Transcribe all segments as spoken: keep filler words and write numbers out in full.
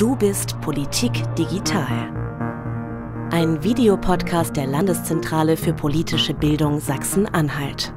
Du bist Politik digital. Ein Videopodcast der Landeszentrale für politische Bildung Sachsen-Anhalt.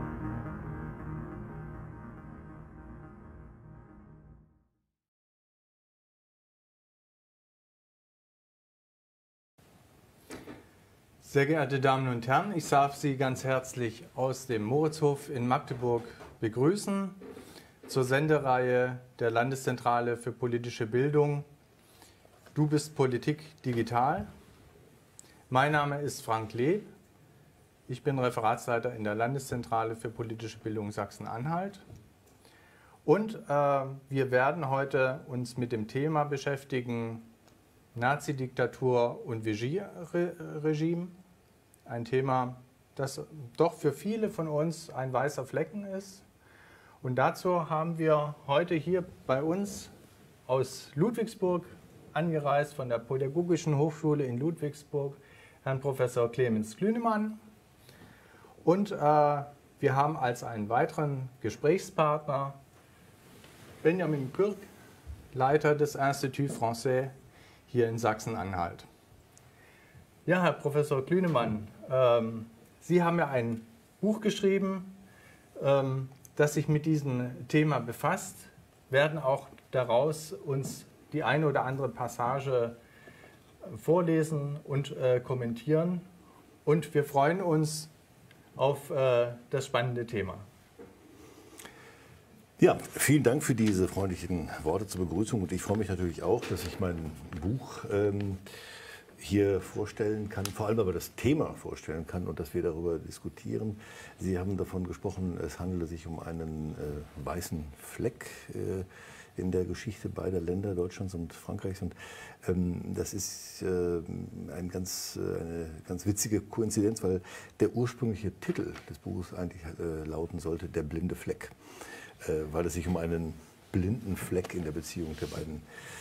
Sehr geehrte Damen und Herren, ich darf Sie ganz herzlich aus dem Moritzhof in Magdeburg begrüßen zur Sendereihe der Landeszentrale für politische Bildung Du bist Politik digital. Mein Name ist Frank Leb. Ich bin Referatsleiter in der Landeszentrale für politische Bildung Sachsen-Anhalt. Und äh, wir werden heute uns mit dem Thema beschäftigen, Nazi-Diktatur und Vichy-Regime. Ein Thema, das doch für viele von uns ein weißer Flecken ist. Und dazu haben wir heute hier bei uns aus Ludwigsburg angereist, von der Pädagogischen Hochschule in Ludwigsburg, Herrn Professor Clemens Klünemann. Und äh, wir haben als einen weiteren Gesprächspartner Benjamin Kürk, Leiter des Institut Français hier in Sachsen-Anhalt. Ja, Herr Professor Klünemann, ähm, Sie haben ja ein Buch geschrieben, ähm, das sich mit diesem Thema befasst, werden auch daraus uns die eine oder andere Passage vorlesen und äh, kommentieren. Und wir freuen uns auf äh, das spannende Thema. Ja, vielen Dank für diese freundlichen Worte zur Begrüßung. Und ich freue mich natürlich auch, dass ich mein Buch ähm, hier vorstellen kann, vor allem aber das Thema vorstellen kann und dass wir darüber diskutieren. Sie haben davon gesprochen, es handele sich um einen äh, weißen Fleck äh, in der Geschichte beider Länder, Deutschlands und Frankreichs. Und ähm, das ist äh, ein ganz, äh, eine ganz witzige Koinzidenz, weil der ursprüngliche Titel des Buches eigentlich äh, lauten sollte, Der blinde Fleck, äh, weil es sich um einen blinden Fleck in der Beziehung der beiden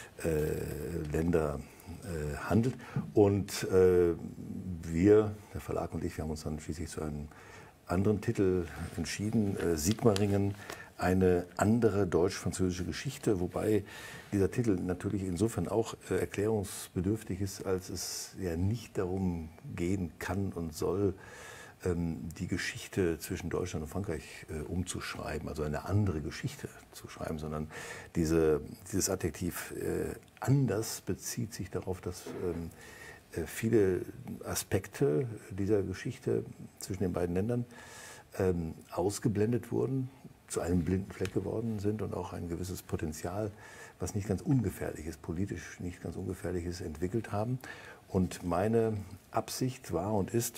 äh, Länder äh, handelt. Und äh, wir, der Verlag und ich, wir haben uns dann schließlich zu einem anderen Titel entschieden, äh, Sigmaringen, eine andere deutsch-französische Geschichte, wobei dieser Titel natürlich insofern auch äh, erklärungsbedürftig ist, als es ja nicht darum gehen kann und soll, ähm, die Geschichte zwischen Deutschland und Frankreich äh, umzuschreiben, also eine andere Geschichte zu schreiben, sondern diese, dieses Adjektiv äh, anders bezieht sich darauf, dass ähm, äh, viele Aspekte dieser Geschichte zwischen den beiden Ländern ähm, ausgeblendet wurden, zu einem blinden Fleck geworden sind und auch ein gewisses Potenzial, was nicht ganz ungefährlich ist, politisch nicht ganz ungefährlich ist, entwickelt haben. Und meine Absicht war und ist,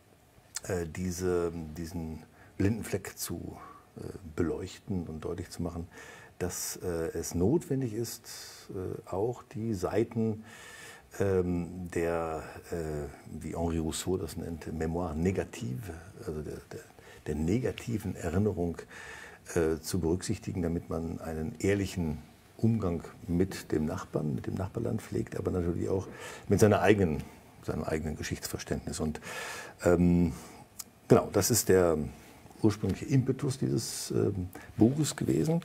äh, diese, diesen blinden Fleck zu äh, beleuchten und deutlich zu machen, dass äh, es notwendig ist, äh, auch die Seiten ähm, der, äh, wie Henri Rousseau das nennt, Mémoire négative, also der, der, der negativen Erinnerung äh, zu berücksichtigen, damit man einen ehrlichen Umgang mit dem Nachbarn, mit dem Nachbarland pflegt, aber natürlich auch mit seiner eigenen, seinem eigenen Geschichtsverständnis. Und ähm, genau, das ist der ursprüngliche Impetus dieses ähm, Buches gewesen,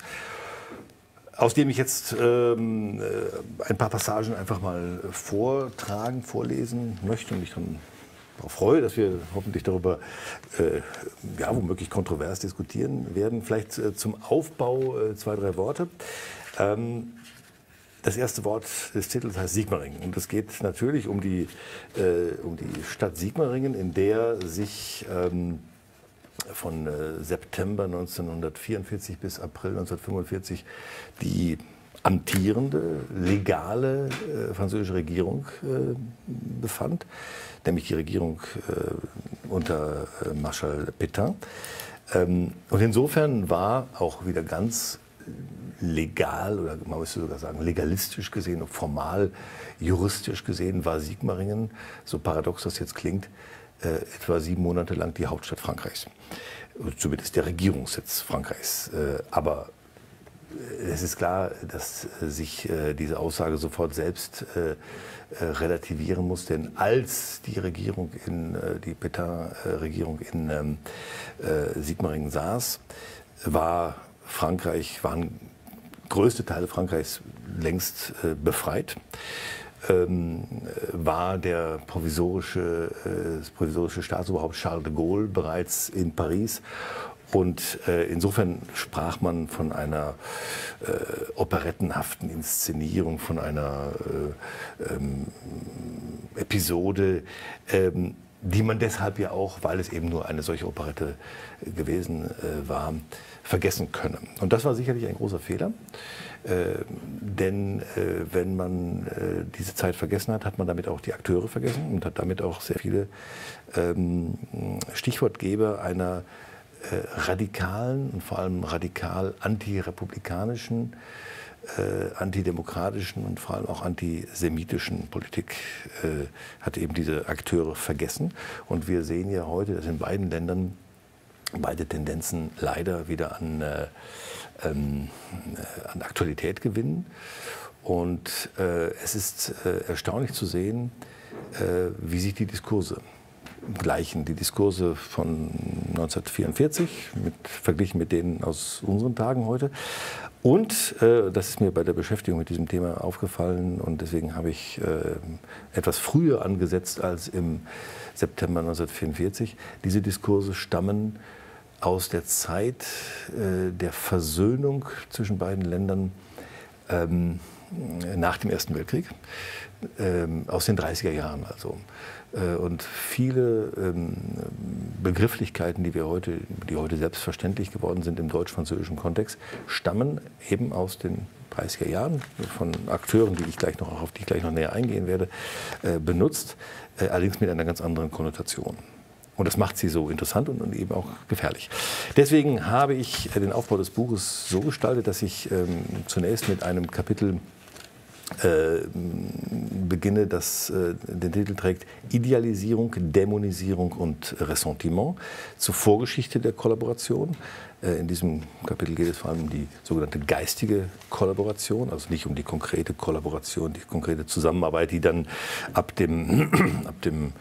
aus dem ich jetzt ähm, ein paar Passagen einfach mal vortragen, vorlesen möchte und mich dann darauf freue, dass wir hoffentlich darüber äh, ja, womöglich kontrovers diskutieren werden. Vielleicht äh, zum Aufbau äh, zwei, drei Worte. Ähm, das erste Wort des Titels heißt Sigmaringen. Und es geht natürlich um die, äh, um die Stadt Sigmaringen, in der sich ähm, von äh, September neunzehnhundertvierundvierzig bis April neunzehnhundertfünfundvierzig die amtierende, legale äh, französische Regierung äh, befand, nämlich die Regierung äh, unter äh, Marschall Pétain. Ähm, und insofern war auch wieder ganz legal, oder man müsste sogar sagen legalistisch gesehen und formal juristisch gesehen, war Sigmaringen, so paradox das jetzt klingt, äh, etwa sieben Monate lang die Hauptstadt Frankreichs. Zumindest der Regierungssitz Frankreichs. Äh, aber es ist klar, dass sich äh, diese Aussage sofort selbst äh, äh, relativieren muss, denn als die Regierung in äh, die Pétain-Regierung in ähm, äh, Sigmaringen saß, war Frankreich waren größte Teile Frankreichs längst äh, befreit. Ähm, war der provisorische, äh, das provisorische Staatsoberhaupt Charles de Gaulle bereits in Paris. Und äh, insofern sprach man von einer äh, operettenhaften Inszenierung, von einer äh, ähm, Episode, ähm, die man deshalb ja auch, weil es eben nur eine solche Operette gewesen äh, war, vergessen könne. Und das war sicherlich ein großer Fehler, äh, denn äh, wenn man äh, diese Zeit vergessen hat, hat man damit auch die Akteure vergessen und hat damit auch sehr viele ähm, Stichwortgeber einer äh, radikalen und vor allem radikal antirepublikanischen, Äh, antidemokratischen und vor allem auch antisemitischen Politik äh, hat eben diese Akteure vergessen. Und wir sehen ja heute, dass in beiden Ländern beide Tendenzen leider wieder an, äh, ähm, äh, an Aktualität gewinnen. Und äh, es ist äh, erstaunlich zu sehen, äh, wie sich die Diskurse gleichen. Die Diskurse von neunzehnhundertvierundvierzig mit, verglichen mit denen aus unseren Tagen heute. Und, äh, das ist mir bei der Beschäftigung mit diesem Thema aufgefallen und deswegen habe ich äh, etwas früher angesetzt als im September neunzehnhundertvierundvierzig. Diese Diskurse stammen aus der Zeit äh, der Versöhnung zwischen beiden Ländern ähm, nach dem Ersten Weltkrieg, ähm, aus den dreißiger Jahren also. Und viele ähm, Begrifflichkeiten, die wir heute, die heute selbstverständlich geworden sind im deutsch-französischen Kontext, stammen eben aus den dreißiger Jahren von Akteuren, die ich gleich noch, auf die ich gleich noch näher eingehen werde, äh, benutzt, äh, allerdings mit einer ganz anderen Konnotation. Und das macht sie so interessant und, und eben auch gefährlich. Deswegen habe ich den Aufbau des Buches so gestaltet, dass ich ähm, zunächst mit einem Kapitel Äh, beginne, das äh, den Titel trägt Idealisierung, Dämonisierung und Ressentiment zur Vorgeschichte der Kollaboration. Äh, in diesem Kapitel geht es vor allem um die sogenannte geistige Kollaboration, also nicht um die konkrete Kollaboration, die konkrete Zusammenarbeit, die dann ab dem, ab dem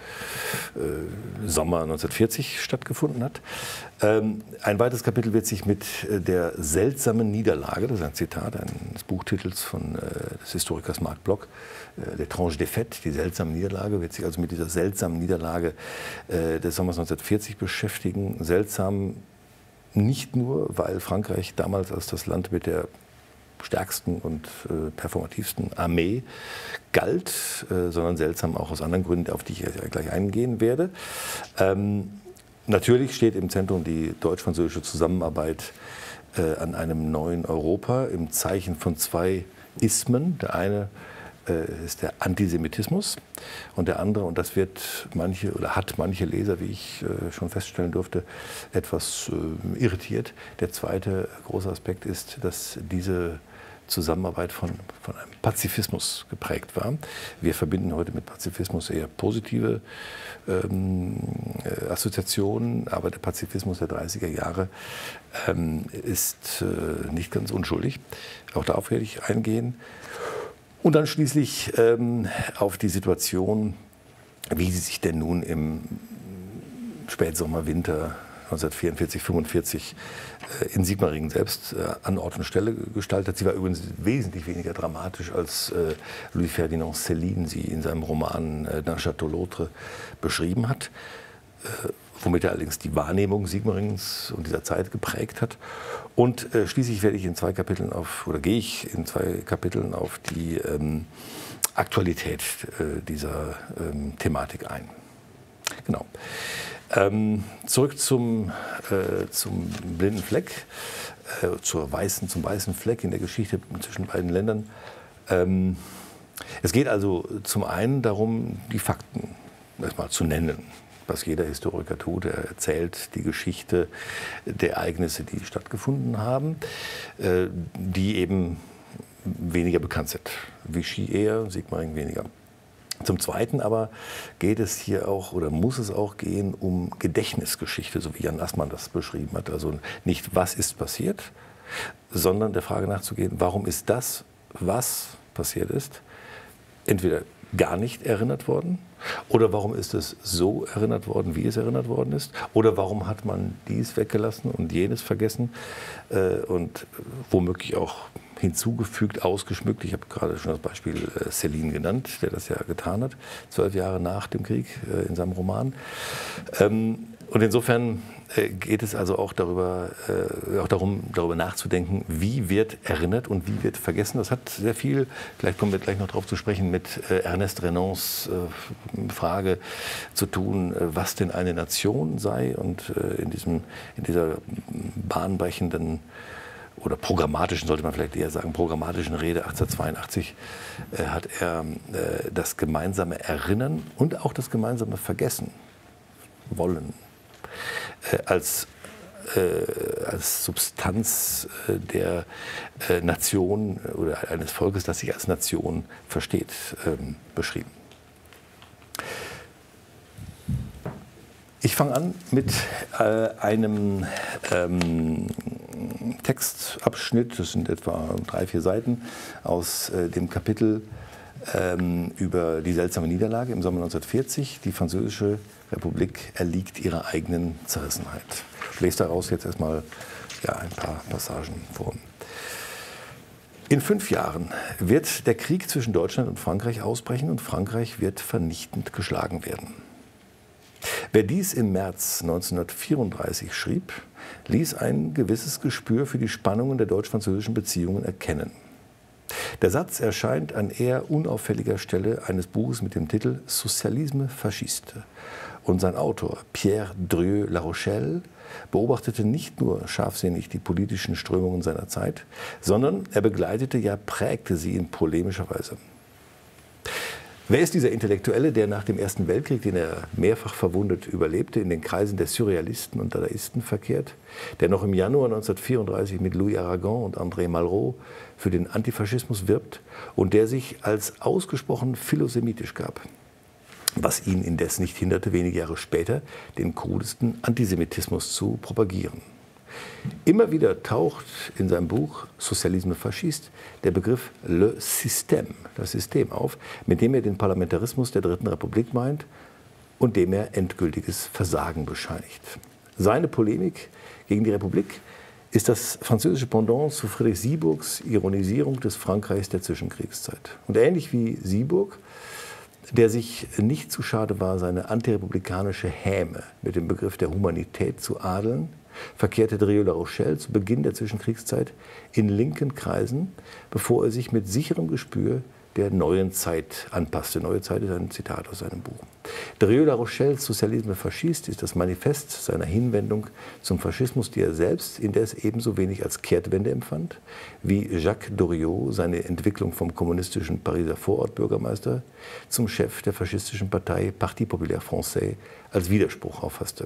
äh, Sommer neunzehnhundertvierzig stattgefunden hat. Ähm, ein weiteres Kapitel wird sich mit äh, der seltsamen Niederlage, das ist ein Zitat eines Buchtitels von, äh, des Historikers Marc Bloch, äh, L'étrange défaite, die seltsame Niederlage, wird sich also mit dieser seltsamen Niederlage äh, des Sommers neunzehnhundertvierzig beschäftigen. Seltsam nicht nur, weil Frankreich damals als das Land mit der stärksten und äh, performativsten Armee galt, äh, sondern seltsam auch aus anderen Gründen, auf die ich gleich eingehen werde. Ähm, Natürlich steht im Zentrum die deutsch-französische Zusammenarbeit äh, an einem neuen Europa im Zeichen von zwei Ismen. Der eine äh, ist der Antisemitismus und der andere, und das wird manche oder hat manche Leser, wie ich äh, schon feststellen durfte, etwas äh, irritiert. Der zweite große Aspekt ist, dass diese Zusammenarbeit von, von einem Pazifismus geprägt war. Wir verbinden heute mit Pazifismus eher positive ähm, äh, Assoziationen, aber der Pazifismus der dreißiger Jahre ähm, ist äh, nicht ganz unschuldig. Auch darauf werde ich eingehen. Und dann schließlich ähm, auf die Situation, wie sie sich denn nun im Spätsommer, Winter neunzehnhundertvierundvierzig, fünfundvierzig äh, in Sigmaringen selbst äh, an Ort und Stelle gestaltet. Sie war übrigens wesentlich weniger dramatisch, als äh, Louis-Ferdinand Céline sie in seinem Roman äh, D'un Château l'Autre beschrieben hat, äh, womit er allerdings die Wahrnehmung Sigmaringens und dieser Zeit geprägt hat. Und äh, schließlich werde ich in zwei Kapiteln auf, oder gehe ich in zwei Kapiteln auf die ähm, Aktualität äh, dieser ähm, Thematik ein. Genau. Ähm, zurück zum, äh, zum blinden Fleck, äh, zur weißen, zum weißen Fleck in der Geschichte zwischen beiden Ländern. Ähm, es geht also zum einen darum, die Fakten erstmal zu nennen, was jeder Historiker tut. Er erzählt die Geschichte der Ereignisse, die stattgefunden haben, äh, die eben weniger bekannt sind. Vichy eher, Sigmaringen weniger. Zum Zweiten aber geht es hier auch oder muss es auch gehen um Gedächtnisgeschichte, so wie Jan Assmann das beschrieben hat. Also nicht, was ist passiert, sondern der Frage nachzugehen, warum ist das, was passiert ist, entweder gar nicht erinnert worden oder warum ist es so erinnert worden, wie es erinnert worden ist oder warum hat man dies weggelassen und jenes vergessen äh, und womöglich auch hinzugefügt, ausgeschmückt. Ich habe gerade schon das Beispiel äh, Céline genannt, der das ja getan hat, zwölf Jahre nach dem Krieg äh, in seinem Roman. Ähm, und insofern äh, geht es also auch, darüber, äh, auch darum, darüber nachzudenken, wie wird erinnert und wie wird vergessen. Das hat sehr viel, vielleicht kommen wir gleich noch darauf zu sprechen, mit äh, Ernest Renans äh, Frage zu tun, äh, was denn eine Nation sei. Und äh, in, diesem, in dieser bahnbrechenden oder programmatischen, sollte man vielleicht eher sagen, programmatischen Rede achtzehnhundertzweiundachtzig äh, hat er äh, das gemeinsame Erinnern und auch das gemeinsame Vergessen wollen äh, als, äh, als Substanz äh, der äh, Nation oder eines Volkes, das sich als Nation versteht, ähm, beschrieben. Ich fange an mit äh, einem ähm, Textabschnitt, das sind etwa drei, vier Seiten, aus äh, dem Kapitel ähm, über die seltsame Niederlage im Sommer neunzehnhundertvierzig. Die Französische Republik erliegt ihrer eigenen Zerrissenheit. Ich lese daraus jetzt erstmal ja, ein paar Passagen vor. In fünf Jahren wird der Krieg zwischen Deutschland und Frankreich ausbrechen und Frankreich wird vernichtend geschlagen werden. Wer dies im März neunzehnhundertvierunddreißig schrieb, ließ ein gewisses Gespür für die Spannungen der deutsch-französischen Beziehungen erkennen. Der Satz erscheint an eher unauffälliger Stelle eines Buches mit dem Titel Socialisme fasciste. Und sein Autor, Pierre Drieux-La Rochelle, beobachtete nicht nur scharfsinnig die politischen Strömungen seiner Zeit, sondern er begleitete, ja prägte sie in polemischer Weise. Wer ist dieser Intellektuelle, der nach dem Ersten Weltkrieg, den er mehrfach verwundet überlebte, in den Kreisen der Surrealisten und Dadaisten verkehrt, der noch im Januar neunzehnhundertvierunddreißig mit Louis Aragon und André Malraux für den Antifaschismus wirbt und der sich als ausgesprochen philosemitisch gab, was ihn indes nicht hinderte, wenige Jahre später den krudesten Antisemitismus zu propagieren. Immer wieder taucht in seinem Buch Socialisme fasciste der Begriff le système, das System, auf, mit dem er den Parlamentarismus der Dritten Republik meint und dem er endgültiges Versagen bescheinigt. Seine Polemik gegen die Republik ist das französische Pendant zu Friedrich Sieburgs Ironisierung des Frankreichs der Zwischenkriegszeit. Und ähnlich wie Sieburg, der sich nicht zu schade war, seine antirepublikanische Häme mit dem Begriff der Humanität zu adeln, verkehrte Drieux-La Rochelle zu Beginn der Zwischenkriegszeit in linken Kreisen, bevor er sich mit sicherem Gespür der neuen Zeit anpasste. Neue Zeit ist ein Zitat aus seinem Buch. Drieux-La Rochelles Socialisme fasciste ist das Manifest seiner Hinwendung zum Faschismus, die er selbst indes ebenso wenig als Kehrtwende empfand, wie Jacques Doriot seine Entwicklung vom kommunistischen Pariser Vorortbürgermeister zum Chef der faschistischen Partei Parti Populaire Français als Widerspruch auffasste.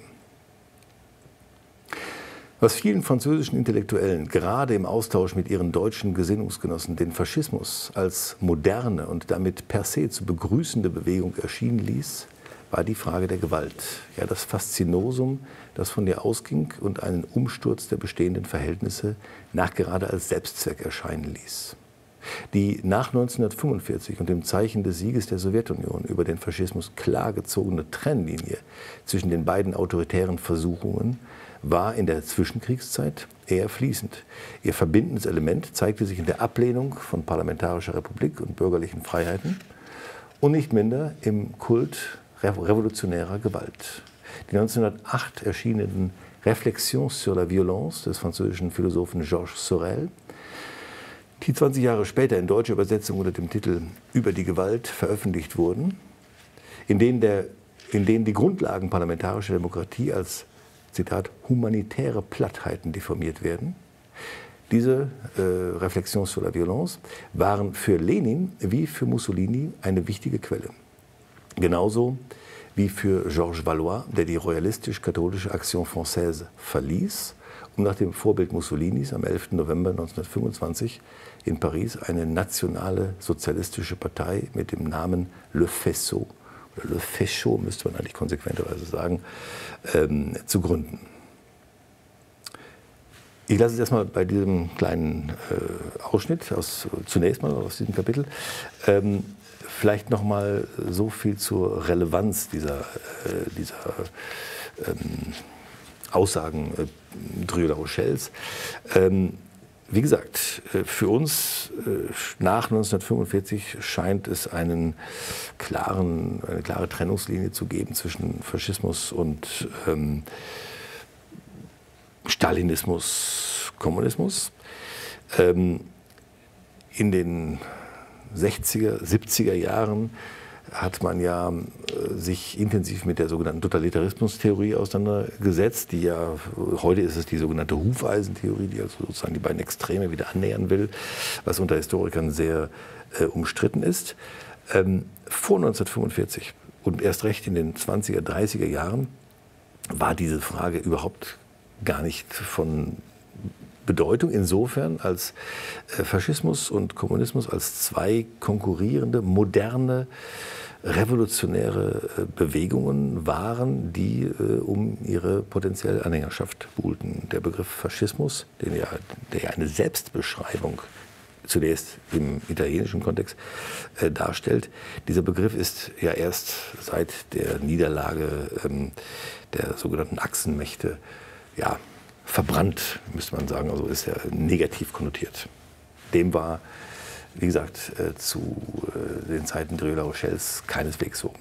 Was vielen französischen Intellektuellen gerade im Austausch mit ihren deutschen Gesinnungsgenossen den Faschismus als moderne und damit per se zu begrüßende Bewegung erschienen ließ, war die Frage der Gewalt. Ja, das Faszinosum, das von ihr ausging und einen Umsturz der bestehenden Verhältnisse nachgerade als Selbstzweck erscheinen ließ. Die nach neunzehnhundertfünfundvierzig und dem Zeichen des Sieges der Sowjetunion über den Faschismus klar gezogene Trennlinie zwischen den beiden autoritären Versuchungen war in der Zwischenkriegszeit eher fließend. Ihr verbindendes Element zeigte sich in der Ablehnung von parlamentarischer Republik und bürgerlichen Freiheiten und nicht minder im Kult revolutionärer Gewalt. Die neunzehnhundertacht erschienenen Réflexions sur la violence des französischen Philosophen Georges Sorel, die zwanzig Jahre später in deutscher Übersetzung unter dem Titel Über die Gewalt veröffentlicht wurden, in denen, der, in denen die Grundlagen parlamentarischer Demokratie als Zitat, humanitäre Plattheiten diffamiert werden. Diese äh, Réflexions sur la violence waren für Lenin wie für Mussolini eine wichtige Quelle. Genauso wie für Georges Valois, der die royalistisch-katholische Action Française verließ, um nach dem Vorbild Mussolinis am elften November neunzehnhundertfünfundzwanzig in Paris eine nationale sozialistische Partei mit dem Namen Le Faisceau, oder Le Faisceau müsste man eigentlich konsequenterweise sagen, ähm, zu gründen. Ich lasse es erstmal bei diesem kleinen äh, Ausschnitt, aus, zunächst mal aus diesem Kapitel. Ähm, vielleicht noch mal so viel zur Relevanz dieser, äh, dieser ähm, Aussagen äh, Drieux-La Rochelles. Ähm, wie gesagt, für uns nach neunzehnhundertfünfundvierzig scheint es einen klaren, eine klare Trennungslinie zu geben zwischen Faschismus und ähm, Stalinismus, Kommunismus. Ähm, in den sechziger, siebziger Jahren hat man ja äh, sich intensiv mit der sogenannten Totalitarismustheorie auseinandergesetzt, die ja, heute ist es die sogenannte Hufeisentheorie, die also sozusagen die beiden Extreme wieder annähern will, was unter Historikern sehr äh, umstritten ist. Ähm, vor neunzehnhundertfünfundvierzig und erst recht in den zwanziger, dreißiger Jahren war diese Frage überhaupt gar nicht von Bedeutung, insofern als Faschismus und Kommunismus als zwei konkurrierende, moderne, revolutionäre Bewegungen waren, die um ihre potenzielle Anhängerschaft buhlten. Der Begriff Faschismus, den ja, der ja eine Selbstbeschreibung zunächst im italienischen Kontext äh, darstellt. Dieser Begriff ist ja erst seit der Niederlage ähm, der sogenannten Achsenmächte ja, verbrannt, müsste man sagen, also ist er negativ konnotiert. Dem war, wie gesagt, äh, zu äh, den Zeiten de La Rochelles keineswegs so.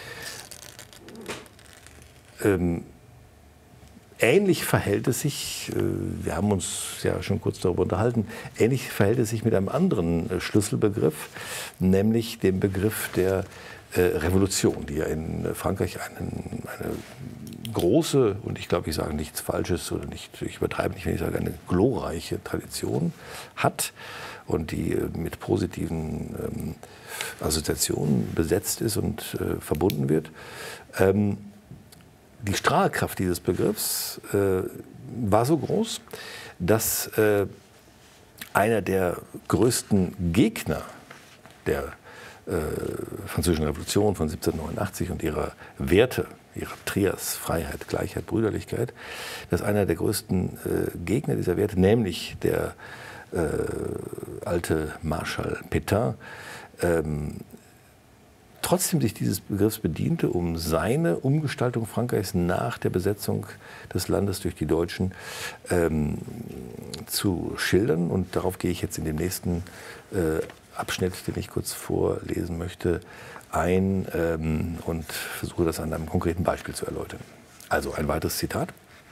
Ähm, ähnlich verhält es sich, äh, wir haben uns ja schon kurz darüber unterhalten, ähnlich verhält es sich mit einem anderen äh, Schlüsselbegriff, nämlich dem Begriff der äh, Revolution, die ja in Frankreich einen, eine große, und ich glaube, ich sage nichts Falsches oder nicht, ich übertreibe nicht, wenn ich sage, eine glorreiche Tradition hat und die mit positiven ähm, Assoziationen besetzt ist und äh, verbunden wird. Ähm, die Strahlkraft dieses Begriffs äh, war so groß, dass äh, einer der größten Gegner der äh, Französischen Revolution von siebzehnhundertneunundachtzig und ihrer Werte, ihrer Trias, Freiheit, Gleichheit, Brüderlichkeit, dass einer der größten äh, Gegner dieser Werte, nämlich der äh, alte Marschall Pétain, ähm, trotzdem sich dieses Begriffs bediente, um seine Umgestaltung Frankreichs nach der Besetzung des Landes durch die Deutschen ähm, zu schildern. Und darauf gehe ich jetzt in dem nächsten äh, Abschnitt, den ich kurz vorlesen möchte, ein ähm, und versuche das an einem konkreten Beispiel zu erläutern. Also ein weiteres Zitat.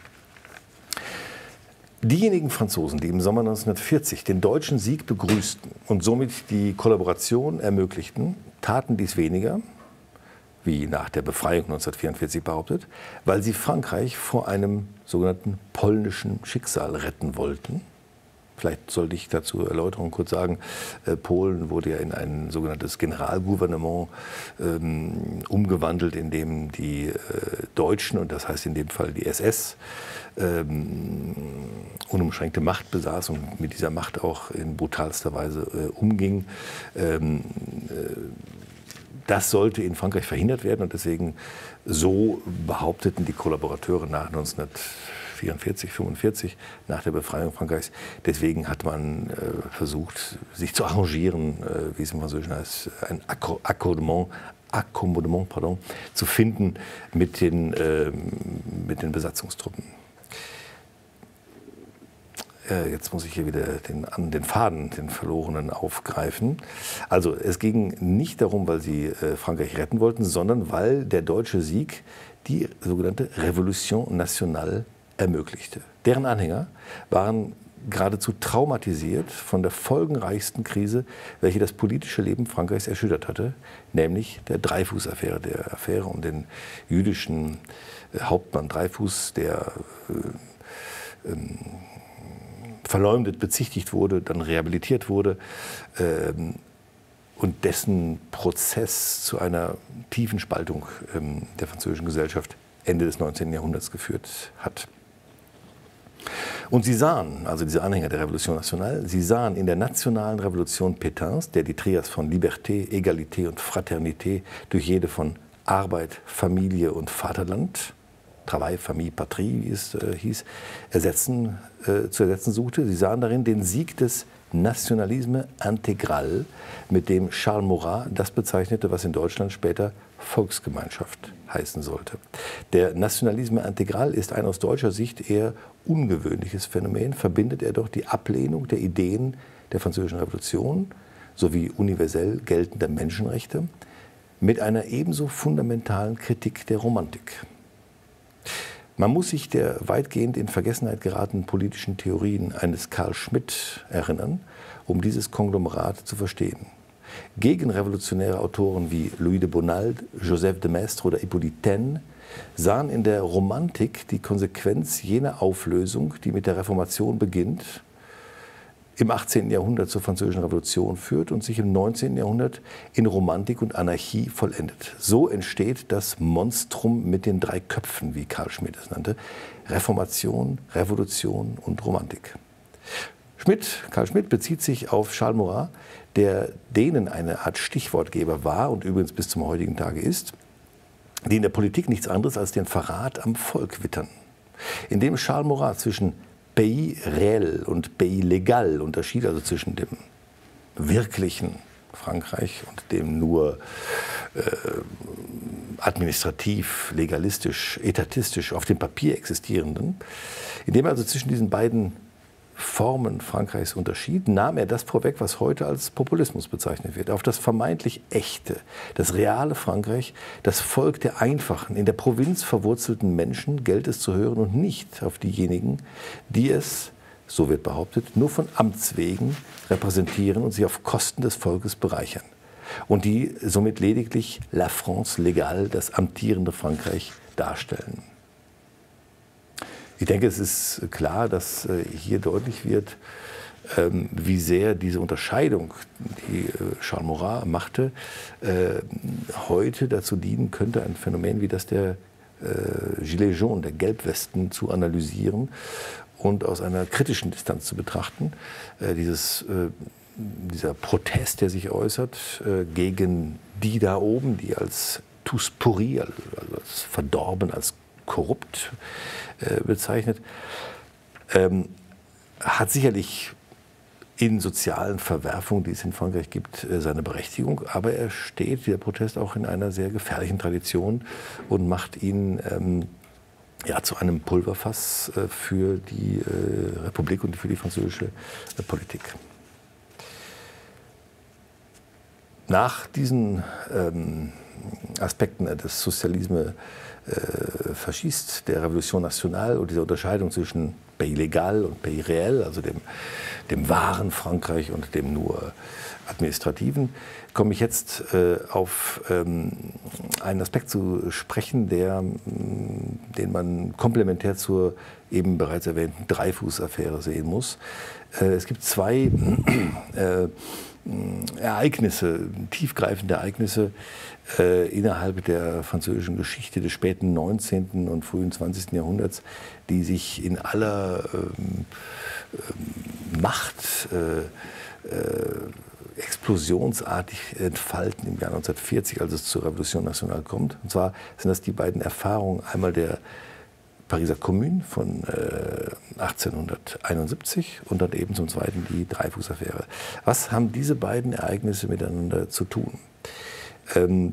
Diejenigen Franzosen, die im Sommer neunzehnhundertvierzig den deutschen Sieg begrüßten und somit die Kollaboration ermöglichten, taten dies weniger, wie nach der Befreiung neunzehnhundertvierundvierzig behauptet, weil sie Frankreich vor einem sogenannten polnischen Schicksal retten wollten. Vielleicht sollte ich dazu Erläuterung kurz sagen, äh, Polen wurde ja in ein sogenanntes Generalgouvernement ähm, umgewandelt, in dem die äh, Deutschen, und das heißt in dem Fall die S S, ähm, unumschränkte Macht besaß und mit dieser Macht auch in brutalster Weise äh, umging. Ähm, äh, das sollte in Frankreich verhindert werden und deswegen, so behaupteten die Kollaborateure nach neunzehnhundertvierundvierzig, fünfundvierzig, nach der Befreiung Frankreichs. Deswegen hat man äh, versucht, sich zu arrangieren, äh, wie es im Französischen heißt, ein Accommodement, Accommodement pardon, zu finden mit den, äh, mit den Besatzungstruppen. Äh, jetzt muss ich hier wieder den, den Faden, den verlorenen, aufgreifen. Also es ging nicht darum, weil sie äh, Frankreich retten wollten, sondern weil der deutsche Sieg die sogenannte Révolution nationale ermöglichte. Deren Anhänger waren geradezu traumatisiert von der folgenreichsten Krise, welche das politische Leben Frankreichs erschüttert hatte, nämlich der Dreyfus-Affäre, der Affäre um den jüdischen äh, Hauptmann Dreyfus, der äh, ähm, verleumdet, bezichtigt wurde, dann rehabilitiert wurde ähm, und dessen Prozess zu einer tiefen Spaltung ähm, der französischen Gesellschaft Ende des neunzehnten Jahrhunderts geführt hat. Und sie sahen, also diese Anhänger der Révolution nationale, sie sahen in der nationalen Revolution Pétains, der die Trias von Liberté, Egalité und Fraternité durch jede von Arbeit, Familie und Vaterland, Travail, Famille, Patrie, wie es äh, hieß, ersetzen, äh, zu ersetzen suchte. Sie sahen darin den Sieg des Nationalisme intégral, mit dem Charles Maurras das bezeichnete, was in Deutschland später Volksgemeinschaft heißen sollte. Der Nationalisme intégral ist ein aus deutscher Sicht eher ungewöhnliches Phänomen, verbindet er doch die Ablehnung der Ideen der Französischen Revolution sowie universell geltender Menschenrechte mit einer ebenso fundamentalen Kritik der Romantik. Man muss sich der weitgehend in Vergessenheit geratenen politischen Theorien eines Carl Schmitt erinnern, um dieses Konglomerat zu verstehen. Gegenrevolutionäre Autoren wie Louis de Bonald, Joseph de Maistre oder Hippolyte Taine sahen in der Romantik die Konsequenz jener Auflösung, die mit der Reformation beginnt, im achtzehnten Jahrhundert zur Französischen Revolution führt und sich im neunzehnten Jahrhundert in Romantik und Anarchie vollendet. So entsteht das Monstrum mit den drei Köpfen, wie Carl Schmitt es nannte: Reformation, Revolution und Romantik. Schmitt, Carl Schmitt bezieht sich auf Charles Maurras, der denen eine Art Stichwortgeber war und übrigens bis zum heutigen Tage ist, die in der Politik nichts anderes als den Verrat am Volk wittern. Indem Charles Maurras zwischen Pays réel und Pays légal unterschied, also zwischen dem wirklichen Frankreich und dem nur äh, administrativ, legalistisch, etatistisch auf dem Papier existierenden, indem er also zwischen diesen beiden Formen Frankreichs unterschied, nahm er das vorweg, was heute als Populismus bezeichnet wird. Auf das vermeintlich echte, das reale Frankreich, das Volk der einfachen, in der Provinz verwurzelten Menschen gilt es zu hören und nicht auf diejenigen, die es, so wird behauptet, nur von Amts wegen repräsentieren und sich auf Kosten des Volkes bereichern. Und die somit lediglich La France légale, das amtierende Frankreich, darstellen. Ich denke, es ist klar, dass hier deutlich wird, wie sehr diese Unterscheidung, die Charles Maurras machte, heute dazu dienen könnte, ein Phänomen wie das der Gilets jaunes, der Gelbwesten, zu analysieren und aus einer kritischen Distanz zu betrachten. Dieses, dieser Protest, der sich äußert gegen die da oben, die als tous pourris, also als verdorben, als korrupt äh, bezeichnet, ähm, hat sicherlich in sozialen Verwerfungen, die es in Frankreich gibt, äh, seine Berechtigung. Aber er steht, dieser Protest, auch in einer sehr gefährlichen Tradition und macht ihn ähm, ja, zu einem Pulverfass äh, für die äh, Republik und für die französische äh, Politik. Nach diesen ähm, Aspekten des Sozialisme äh, Faschist, der Revolution Nationale und dieser Unterscheidung zwischen Pays légal und Pays réel, also dem, dem wahren Frankreich und dem nur administrativen, komme ich jetzt äh, auf ähm, einen Aspekt zu sprechen, der, den man komplementär zur eben bereits erwähnten Dreyfus-Affäre sehen muss. Äh, es gibt zwei äh, Ereignisse, tiefgreifende Ereignisse äh, innerhalb der französischen Geschichte des späten neunzehnten und frühen zwanzigsten Jahrhunderts, die sich in aller ähm, äh, Macht äh, äh, explosionsartig entfalten im Jahr neunzehnhundertvierzig, als es zur Revolution Nationale kommt. Und zwar sind das die beiden Erfahrungen, einmal der Pariser Kommune von äh, achtzehnhunderteinundsiebzig und dann eben zum Zweiten die Dreyfus-Affäre. Was haben diese beiden Ereignisse miteinander zu tun? Ähm,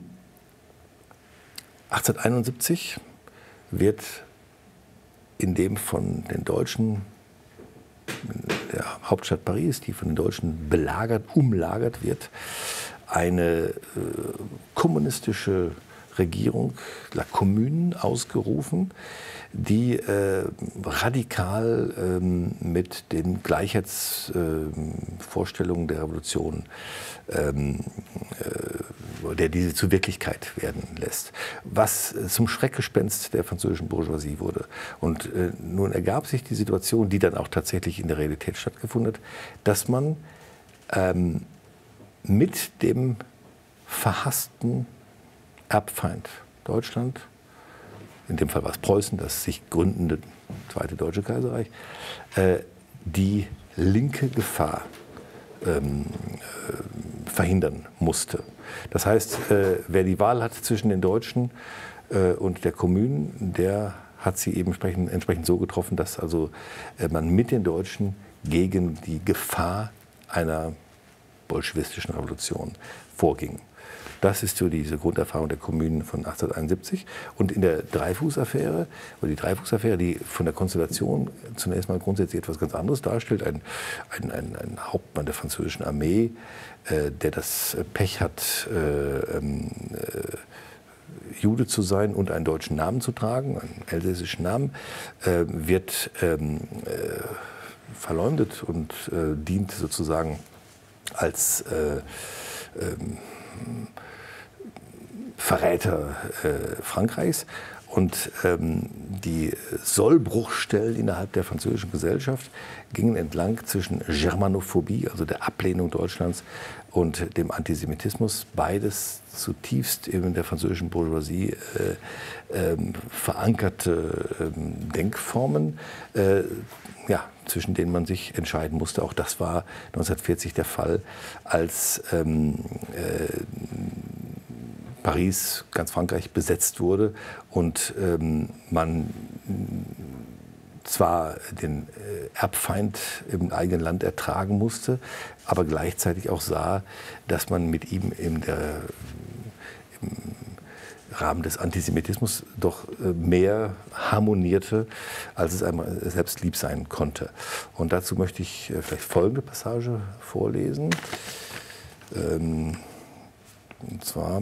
achtzehnhunderteinundsiebzig wird in dem von den Deutschen, in der Hauptstadt Paris, die von den Deutschen belagert, umlagert wird, eine äh, kommunistische Regierung, La Commune, ausgerufen, die äh, radikal ähm, mit den Gleichheitsvorstellungen äh, der Revolution, ähm, äh, der diese zur Wirklichkeit werden lässt, was zum Schreckgespenst der französischen Bourgeoisie wurde. Und äh, nun ergab sich die Situation, die dann auch tatsächlich in der Realität stattgefunden hat, dass man ähm, mit dem verhassten Erbfeind Deutschland, in dem Fall war es Preußen, das sich gründende Zweite Deutsche Kaiserreich, äh, die linke Gefahr ähm, äh, verhindern musste. Das heißt, äh, wer die Wahl hat zwischen den Deutschen äh, und der Kommune, der hat sie eben entsprechend, entsprechend so getroffen, dass also äh, man mit den Deutschen gegen die Gefahr einer bolschewistischen Revolution vorging. Das ist so diese Grunderfahrung der Kommunen von achtzehnhunderteinundsiebzig. Und in der Dreyfus-Affäre, oder die Dreyfus-Affäre, die von der Konstellation zunächst mal grundsätzlich etwas ganz anderes darstellt, ein, ein, ein, ein Hauptmann der französischen Armee, äh, der das Pech hat, äh, äh, Jude zu sein und einen deutschen Namen zu tragen, einen elsässischen Namen, äh, wird ähm, äh, verleumdet und äh, dient sozusagen als äh, ähm, Verräter äh, Frankreichs. Und ähm, die Sollbruchstellen innerhalb der französischen Gesellschaft gingen entlang zwischen Germanophobie, also der Ablehnung Deutschlands, und dem Antisemitismus, beides zutiefst in der französischen Bourgeoisie äh, äh, verankerte äh, Denkformen, äh, ja, zwischen denen man sich entscheiden musste. Auch das war neunzehnhundertvierzig der Fall, als ähm, äh, Paris, ganz Frankreich, besetzt wurde und ähm, man zwar den Erbfeind im eigenen Land ertragen musste, aber gleichzeitig auch sah, dass man mit ihm in der, im Rahmen des Antisemitismus doch mehr harmonierte, als es einem selbst lieb sein konnte. Und dazu möchte ich vielleicht folgende Passage vorlesen. Und zwar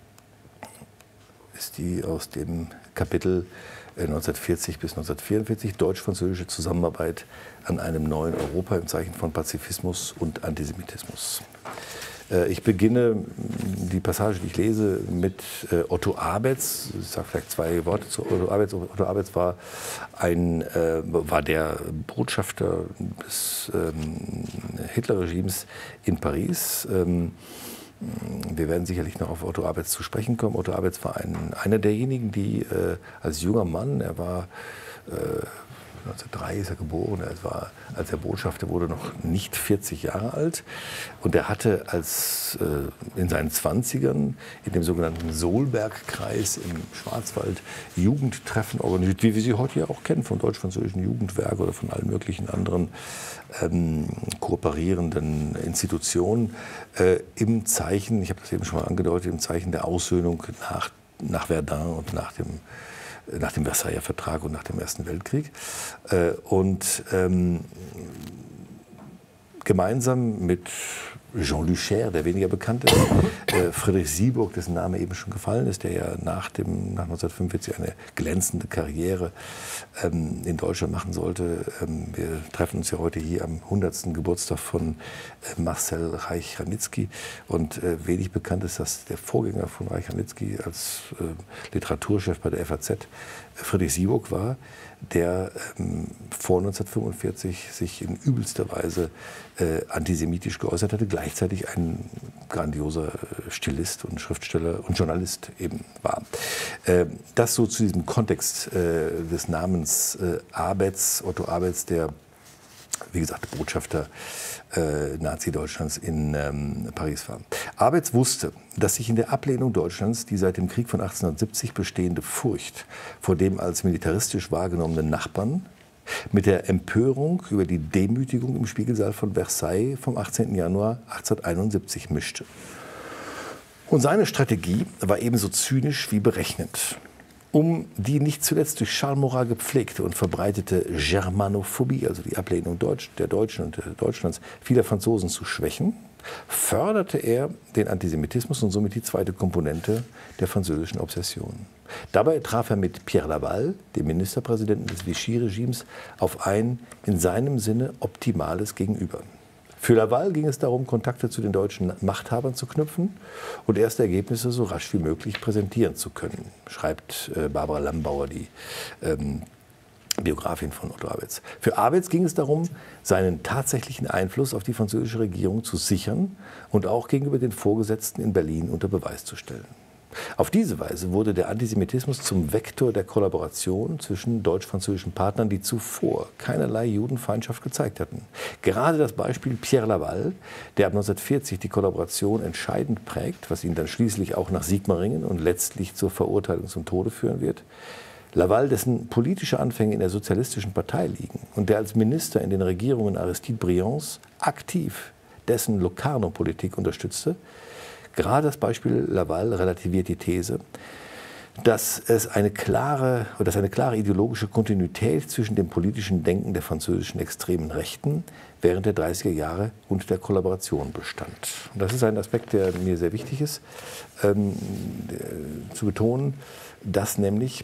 ist die aus dem Kapitel neunzehnhundertvierzig bis neunzehnhundertvierundvierzig, deutsch-französische Zusammenarbeit an einem neuen Europa im Zeichen von Pazifismus und Antisemitismus. Ich beginne die Passage, die ich lese, mit Otto Abetz. Ich sage vielleicht zwei Worte zu Otto Abetz. Otto Abetz war, ein, war der Botschafter des Hitlerregimes in Paris. Wir werden sicherlich noch auf Otto Abetz zu sprechen kommen. Otto Abetz war ein, einer derjenigen, die äh, als junger Mann, er war äh, neunzehnhundertdrei ist er geboren, er war, als er Botschafter wurde, noch nicht vierzig Jahre alt. Und er hatte als, äh, in seinen Zwanzigern in dem sogenannten Solberg-Kreis im Schwarzwald Jugendtreffen organisiert, wie wir sie heute ja auch kennen, vom Deutsch-Französischen Jugendwerk oder von allen möglichen anderen ähm, kooperierenden Institutionen, äh, im Zeichen, ich habe das eben schon mal angedeutet, im Zeichen der Aussöhnung nach, nach Verdun und nach dem nach dem Versailler Vertrag und nach dem Ersten Weltkrieg. Und ähm, gemeinsam mit Jean Luchaire, der weniger bekannt ist, äh, Friedrich Sieburg, dessen Name eben schon gefallen ist, der ja nach, dem, nach neunzehnhundertfünfundvierzig eine glänzende Karriere ähm, in Deutschland machen sollte. Ähm, wir treffen uns ja heute hier am hundertsten Geburtstag von äh, Marcel Reich-Ranitzky. Und äh, wenig bekannt ist, dass der Vorgänger von Reich-Ranitzky als äh, Literaturchef bei der F A Z äh, Friedrich Sieburg war, der ähm, vor neunzehnhundertfünfundvierzig sich in übelster Weise äh, antisemitisch geäußert hatte, gleichzeitig ein grandioser Stilist und Schriftsteller und Journalist eben war. Äh, das so zu diesem Kontext äh, des Namens äh, Abetz, Otto Abetz, der, wie gesagt, Botschafter äh, Nazi-Deutschlands in ähm, Paris war. Abetz wusste, dass sich in der Ablehnung Deutschlands die seit dem Krieg von achtzehnhundertsiebzig bestehende Furcht vor dem als militaristisch wahrgenommenen Nachbarn mit der Empörung über die Demütigung im Spiegelsaal von Versailles vom achtzehnten Januar achtzehnhunderteinundsiebzig mischte. Und seine Strategie war ebenso zynisch wie berechnend. Um die nicht zuletzt durch Charles Maurras gepflegte und verbreitete Germanophobie, also die Ablehnung Deutsch, der Deutschen und Deutschlands, vieler Franzosen zu schwächen, förderte er den Antisemitismus und somit die zweite Komponente der französischen Obsession. Dabei traf er mit Pierre Laval, dem Ministerpräsidenten des Vichy-Regimes, auf ein in seinem Sinne optimales Gegenüber. Für Laval ging es darum, Kontakte zu den deutschen Machthabern zu knüpfen und erste Ergebnisse so rasch wie möglich präsentieren zu können, schreibt äh, Barbara Lambauer, die ähm, Biografin von Otto Abetz. Für Abetz ging es darum, seinen tatsächlichen Einfluss auf die französische Regierung zu sichern und auch gegenüber den Vorgesetzten in Berlin unter Beweis zu stellen. Auf diese Weise wurde der Antisemitismus zum Vektor der Kollaboration zwischen deutsch-französischen Partnern, die zuvor keinerlei Judenfeindschaft gezeigt hatten. Gerade das Beispiel Pierre Laval, der ab neunzehnhundertvierzig die Kollaboration entscheidend prägt, was ihn dann schließlich auch nach Sigmaringen und letztlich zur Verurteilung zum Tode führen wird. Laval, dessen politische Anfänge in der Sozialistischen Partei liegen und der als Minister in den Regierungen Aristide Briands aktiv dessen Locarno-Politik unterstützte. Gerade das Beispiel Laval relativiert die These, dass es eine klare, oder dass eine klare ideologische Kontinuität zwischen dem politischen Denken der französischen extremen Rechten während der dreißiger Jahre und der Kollaboration bestand. Und das ist ein Aspekt, der mir sehr wichtig ist, ähm, zu betonen, dass nämlich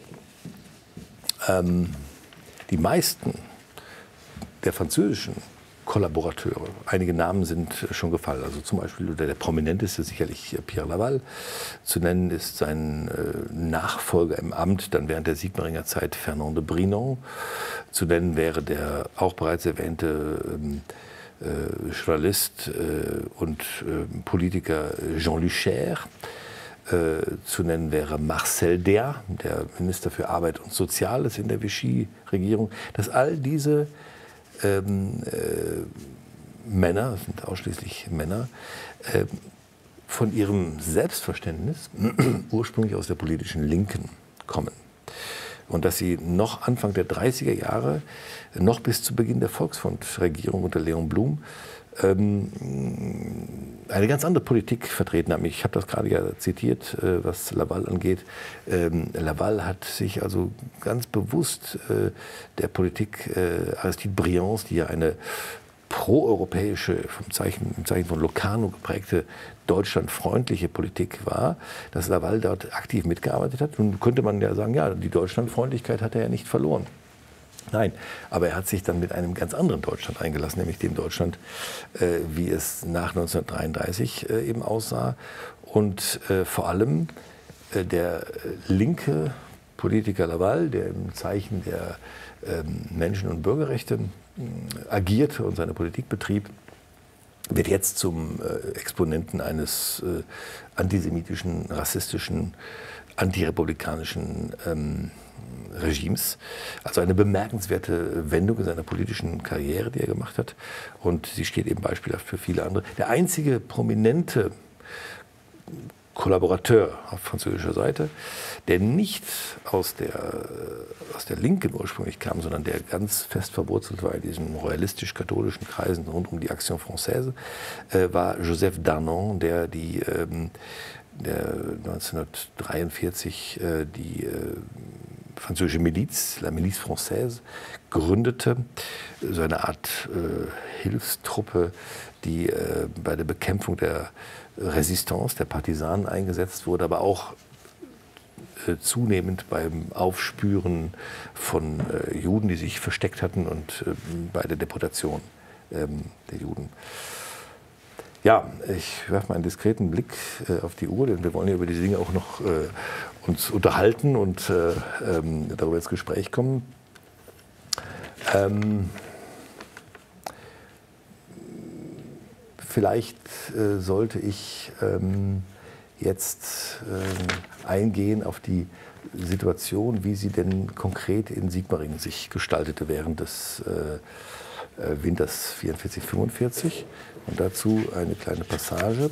ähm, die meisten der französischen Kollaborateure, einige Namen sind schon gefallen, also zum Beispiel der, der prominenteste sicherlich Pierre Laval, zu nennen ist sein äh, Nachfolger im Amt, dann während der Sigmaringer Zeit Fernand de Brinon, zu nennen wäre der auch bereits erwähnte ähm, äh, Journalist äh, und äh, Politiker Jean Luchaire, äh, zu nennen wäre Marcel Dea, der Minister für Arbeit und Soziales in der Vichy-Regierung, dass all diese Ähm, äh, Männer, das sind ausschließlich Männer, äh, von ihrem Selbstverständnis ursprünglich aus der politischen Linken kommen. Und dass sie noch Anfang der dreißiger Jahre, noch bis zu Beginn der Volksfront-Regierung unter Léon Blum, ähm, eine ganz andere Politik vertreten haben. Ich habe das gerade ja zitiert, äh, was Laval angeht. Ähm, Laval hat sich also ganz bewusst äh, der Politik äh, Aristide Briands, die ja eine proeuropäische, vom Zeichen, im Zeichen von Locarno geprägte, deutschlandfreundliche Politik war, dass Laval dort aktiv mitgearbeitet hat. Nun könnte man ja sagen, ja, die Deutschlandfreundlichkeit hat er ja nicht verloren. Nein, aber er hat sich dann mit einem ganz anderen Deutschland eingelassen, nämlich dem Deutschland, äh, wie es nach neunzehnhundertdreiunddreißig äh, eben aussah. Und äh, vor allem äh, der linke Politiker Laval, der im Zeichen der äh, Menschen- und Bürgerrechte äh, agierte und seine Politik betrieb, wird jetzt zum äh, Exponenten eines äh, antisemitischen, rassistischen, antirepublikanischen ähm, Regimes. Also eine bemerkenswerte Wendung in seiner politischen Karriere, die er gemacht hat. Und sie steht eben beispielhaft für viele andere. Der einzige prominente Kollaborateur auf französischer Seite, der nicht aus der, aus der Linken ursprünglich kam, sondern der ganz fest verwurzelt war in diesen royalistisch-katholischen Kreisen rund um die Action Française, äh, war Joseph Darnon, der die ähm, der neunzehnhundertdreiundvierzig äh, die äh, französische Miliz, la Milice Française, gründete, so eine Art äh, Hilfstruppe, die äh, bei der Bekämpfung der Resistance, der Partisanen eingesetzt wurde, aber auch äh, zunehmend beim Aufspüren von äh, Juden, die sich versteckt hatten und äh, bei der Deportation äh, der Juden. Ja, ich werfe mal einen diskreten Blick äh, auf die Uhr, denn wir wollen ja über diese Dinge auch noch äh, uns unterhalten und äh, ähm, darüber ins Gespräch kommen. Ähm, vielleicht äh, sollte ich ähm, jetzt äh, eingehen auf die Situation, wie sie denn konkret in Sigmaringen sich gestaltete während des äh, Winters vierundvierzig fünfundvierzig. Und dazu eine kleine Passage.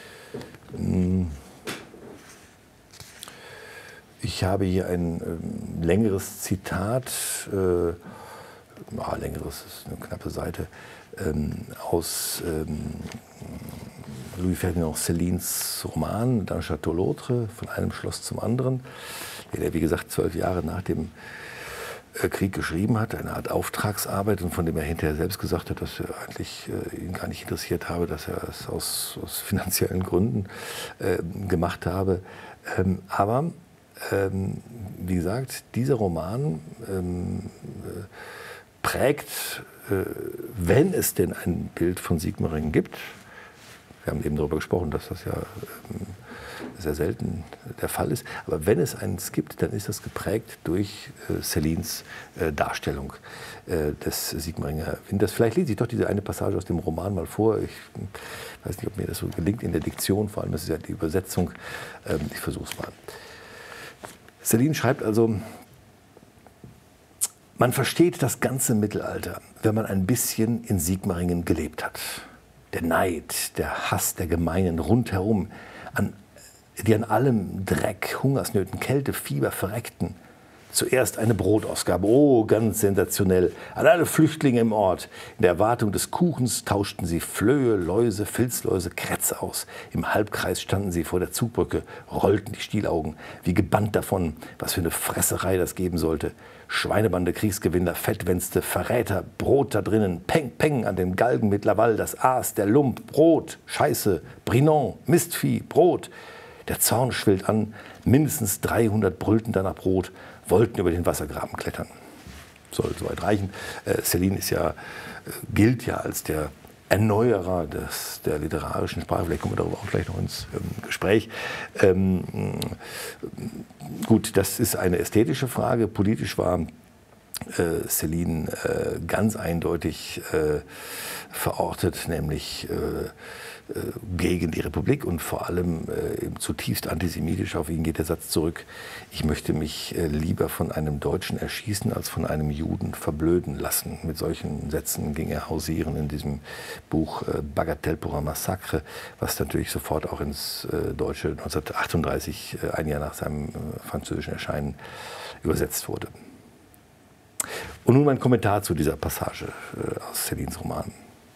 Ich habe hier ein äh, längeres Zitat, äh, ah, längeres ist eine knappe Seite, ähm, aus ähm, Louis-Ferdinand Céline's Roman D'un Château l'autre, von einem Schloss zum anderen, den er, wie gesagt, zwölf Jahre nach dem Krieg geschrieben hat, eine Art Auftragsarbeit, und von dem er hinterher selbst gesagt hat, dass er eigentlich äh, ihn gar nicht interessiert habe, dass er es aus, aus finanziellen Gründen äh, gemacht habe. Ähm, aber, ähm, wie gesagt, dieser Roman ähm, äh, prägt, äh, wenn es denn ein Bild von Sigmaringen gibt, wir haben eben darüber gesprochen, dass das ja ähm, sehr selten der Fall ist. Aber wenn es eins gibt, dann ist das geprägt durch äh, Céline's äh, Darstellung äh, des Sigmaringer Winters. Vielleicht lese ich doch diese eine Passage aus dem Roman mal vor. Ich weiß nicht, ob mir das so gelingt in der Diktion, vor allem das ist ja die Übersetzung. Ähm, ich versuche es mal. Céline schreibt also: Man versteht das ganze Mittelalter, wenn man ein bisschen in Sigmaringen gelebt hat. Der Neid, der Hass der Gemeinen rundherum, an die an allem Dreck, Hungersnöten, Kälte, Fieber verreckten, Zuerst eine Brotausgabe, oh, ganz sensationell, an alle Flüchtlinge im Ort. In der Erwartung des Kuchens tauschten sie Flöhe, Läuse, Filzläuse, Krätze aus. Im Halbkreis standen sie vor der Zugbrücke, rollten die Stielaugen, wie gebannt davon, was für eine Fresserei das geben sollte. Schweinebande, Kriegsgewinner, Fettwänste, Verräter, Brot da drinnen, Peng, Peng an den Galgen mit Laval, das Aas, der Lump, Brot, Scheiße, Brinon, Mistvieh, Brot. Der Zorn schwillt an, mindestens dreihundert brüllten danach Brot, wollten über den Wassergraben klettern. Soll soweit reichen. Äh, Céline ist ja, äh, gilt ja als der Erneuerer des, der literarischen Sprache. Vielleicht kommen wir darüber auch gleich noch ins ähm, Gespräch. Ähm, gut, das ist eine ästhetische Frage. Politisch war äh, Céline äh, ganz eindeutig äh, verortet, nämlich äh, gegen die Republik und vor allem äh, zutiefst antisemitisch. Auf ihn geht der Satz zurück: Ich möchte mich äh, lieber von einem Deutschen erschießen, als von einem Juden verblöden lassen. Mit solchen Sätzen ging er hausieren in diesem Buch äh, Bagatelle pour un Massacre, was natürlich sofort auch ins äh, Deutsche neunzehnhundertachtunddreißig, äh, ein Jahr nach seinem äh, französischen Erscheinen, übersetzt wurde. Und nun mein Kommentar zu dieser Passage äh, aus Célines Roman.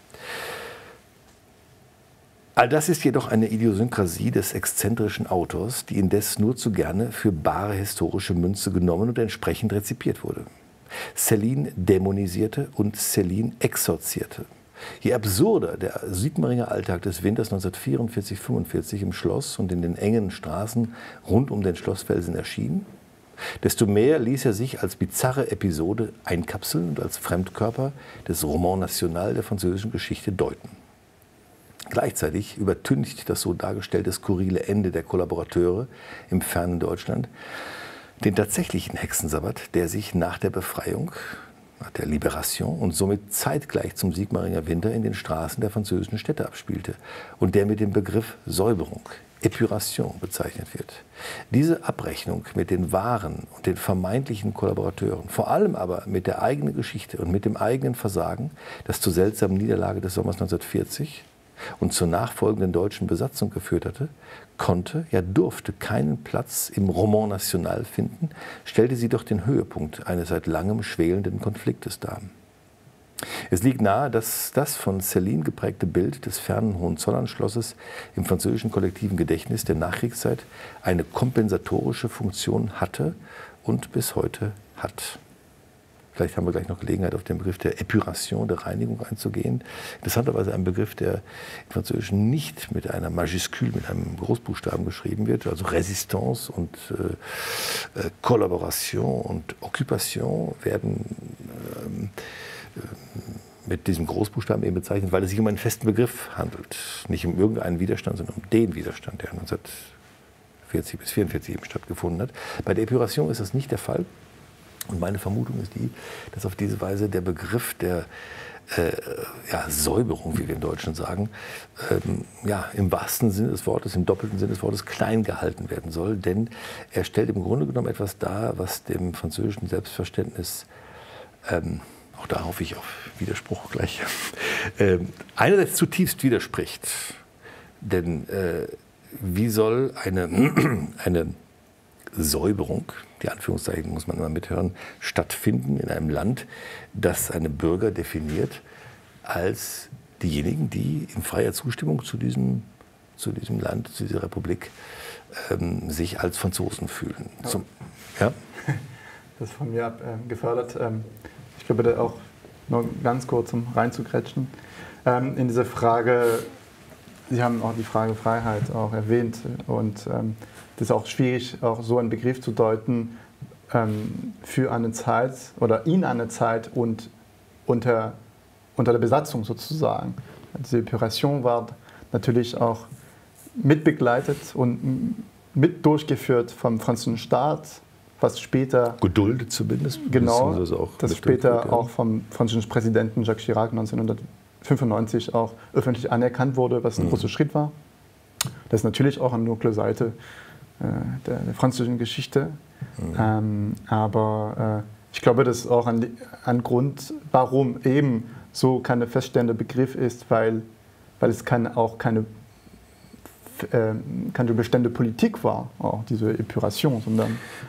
All das ist jedoch eine Idiosynkrasie des exzentrischen Autors, die indes nur zu gerne für bare historische Münze genommen und entsprechend rezipiert wurde. Céline dämonisierte und Céline exorzierte. Je absurder der Sigmaringer Alltag des Winters neunzehnhundertvierundvierzig fünfundvierzig im Schloss und in den engen Straßen rund um den Schlossfelsen erschien, desto mehr ließ er sich als bizarre Episode einkapseln und als Fremdkörper des Roman National der französischen Geschichte deuten. Gleichzeitig übertüncht das so dargestellte skurrile Ende der Kollaborateure im fernen Deutschland den tatsächlichen Hexensabbat, der sich nach der Befreiung, nach der Liberation und somit zeitgleich zum Sigmaringer Winter in den Straßen der französischen Städte abspielte und der mit dem Begriff Säuberung, Épuration bezeichnet wird. Diese Abrechnung mit den wahren und den vermeintlichen Kollaborateuren, vor allem aber mit der eigenen Geschichte und mit dem eigenen Versagen, das zur seltsamen Niederlage des Sommers neunzehnhundertvierzig und zur nachfolgenden deutschen Besatzung geführt hatte, konnte, ja durfte keinen Platz im Roman National finden, stellte sie doch den Höhepunkt eines seit langem schwelenden Konfliktes dar. Es liegt nahe, dass das von Céline geprägte Bild des fernen Hohenzollern-Schlosses im französischen kollektiven Gedächtnis der Nachkriegszeit eine kompensatorische Funktion hatte und bis heute hat. Vielleicht haben wir gleich noch Gelegenheit, auf den Begriff der Épuration, der Reinigung einzugehen. Interessanterweise ein Begriff, der im Französischen nicht mit einer Majiskül, mit einem Großbuchstaben geschrieben wird. Also Résistance und äh, Collaboration und Occupation werden ähm, mit diesem Großbuchstaben eben bezeichnet, weil es sich um einen festen Begriff handelt. Nicht um irgendeinen Widerstand, sondern um den Widerstand, der neunzehnhundertvierzig bis vierundvierzig eben stattgefunden hat. Bei der Épuration ist das nicht der Fall. Und meine Vermutung ist die, dass auf diese Weise der Begriff der äh, ja, Säuberung, wie wir im Deutschen sagen, ähm, ja, im wahrsten Sinne des Wortes, im doppelten Sinne des Wortes klein gehalten werden soll. Denn er stellt im Grunde genommen etwas dar, was dem französischen Selbstverständnis, ähm, auch da hoffe ich auf Widerspruch gleich, äh, einerseits zutiefst widerspricht. Denn äh, wie soll eine, eine Säuberung, die Anführungszeichen muss man immer mithören, stattfinden in einem Land, das seine Bürger definiert als diejenigen, die in freier Zustimmung zu diesem, zu diesem Land, zu dieser Republik ähm, sich als Franzosen fühlen. Ja. Zum, ja? Das ist von mir ab, äh, gefördert. Ähm, ich glaube, da auch nur ganz kurz, um reinzugrätschen. Ähm, in diese Frage, Sie haben auch die Frage Freiheit auch erwähnt und ähm, das ist auch schwierig, auch so einen Begriff zu deuten ähm, für eine Zeit oder in eine Zeit und unter, unter der Besatzung sozusagen. Diese Épuration war natürlich auch mitbegleitet und mit durchgeführt vom französischen Staat, was später... Geduldet zumindest. Genau, das, auch das später auch vom französischen Präsidenten Jacques Chirac neunzehnhundertfünfundneunzig auch öffentlich anerkannt wurde, was ein mhm. großer Schritt war. Das ist natürlich auch eine dunkle Seite äh, der, der französischen Geschichte. Mhm. Ähm, aber äh, ich glaube, das ist auch ein, ein Grund, warum eben so kein feststehender Begriff ist, weil, weil es keine, auch keine, äh, keine bestände Politik war, auch diese Épuration, sondern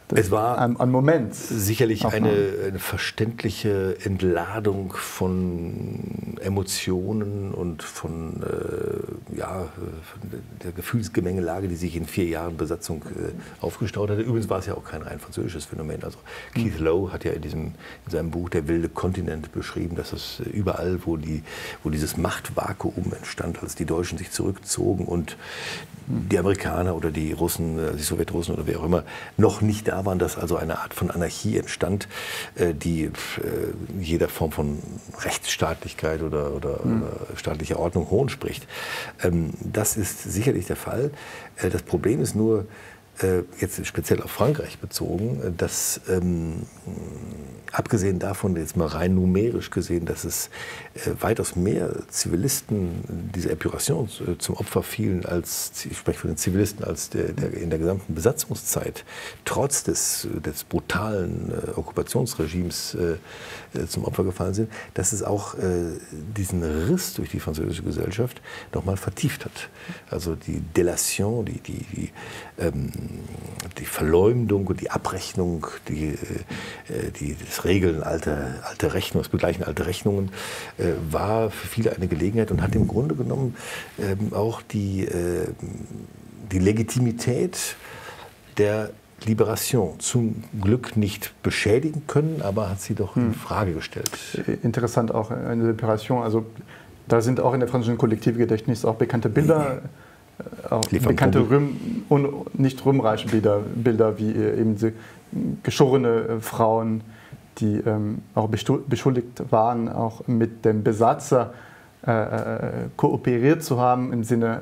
Es war ein, ein Moment. Sicherlich eine, eine verständliche Entladung von Emotionen und von, äh, ja, von der Gefühlsgemengelage, die sich in vier Jahren Besatzung äh, aufgestaut hatte. Übrigens war es ja auch kein rein französisches Phänomen. Also Keith Lowe hat ja in, diesem, in seinem Buch Der wilde Kontinent beschrieben, dass es überall, wo, die, wo dieses Machtvakuum entstand, als die Deutschen sich zurückzogen und die Amerikaner oder die Russen, die Sowjetrussen oder wer auch immer, noch nicht da waren, dass also eine Art von Anarchie entstand, die jeder Form von Rechtsstaatlichkeit oder, oder, mhm. oder staatlicher Ordnung Hohn spricht. Das ist sicherlich der Fall. Das Problem ist nur, jetzt speziell auf Frankreich bezogen, dass ähm, abgesehen davon, jetzt mal rein numerisch gesehen, dass es äh, weitaus mehr Zivilisten dieser Epuration äh, zum Opfer fielen, als, ich spreche von den Zivilisten, als der, der, in der gesamten Besatzungszeit, trotz des, des brutalen äh, Okkupationsregimes äh, zum Opfer gefallen sind, dass es auch äh, diesen Riss durch die französische Gesellschaft nochmal vertieft hat. Also die Délation, die, die, die ähm, die Verleumdung und die Abrechnung, die, die, das Regeln alter, alter Rechnungen, das Begleichen alter Rechnungen, äh, war für viele eine Gelegenheit und hat im Grunde genommen ähm, auch die, äh, die Legitimität der Liberation zum Glück nicht beschädigen können, aber hat sie doch in Frage gestellt. Interessant auch eine Liberation, also da sind auch in der französischen Kollektivgedächtnis auch bekannte Bilder, auch bekannte Rüm, und nicht rühmreiche Bilder, Bilder wie eben die geschorene Frauen, die ähm, auch beschuldigt waren, auch mit dem Besatzer äh, kooperiert zu haben, im Sinne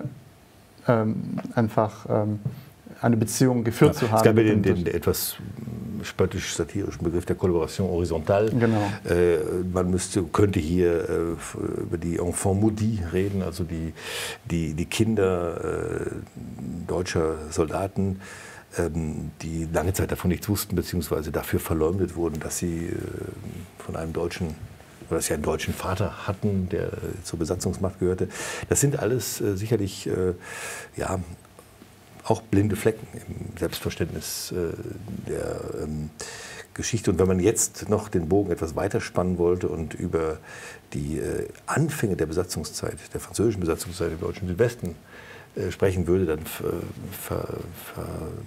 ähm, einfach ähm, eine Beziehung geführt ja, zu haben. Es gab ja den, den etwas spöttisch-satirischen Begriff der Collaboration horizontale. Genau. Äh, man müsste, könnte hier äh, über die Enfants maudits reden, also die, die, die Kinder äh, deutscher Soldaten, ähm, die lange Zeit davon nichts wussten, beziehungsweise dafür verleumdet wurden, dass sie äh, von einem Deutschen oder dass sie einen deutschen Vater hatten, der zur Besatzungsmacht gehörte. Das sind alles äh, sicherlich äh, ja, auch blinde Flecken im Selbstverständnis äh, der ähm, Geschichte. Und wenn man jetzt noch den Bogen etwas weiter spannen wollte und über die äh, Anfänge der Besatzungszeit, der französischen Besatzungszeit im deutschen Südwesten äh, sprechen würde, dann ver, ver,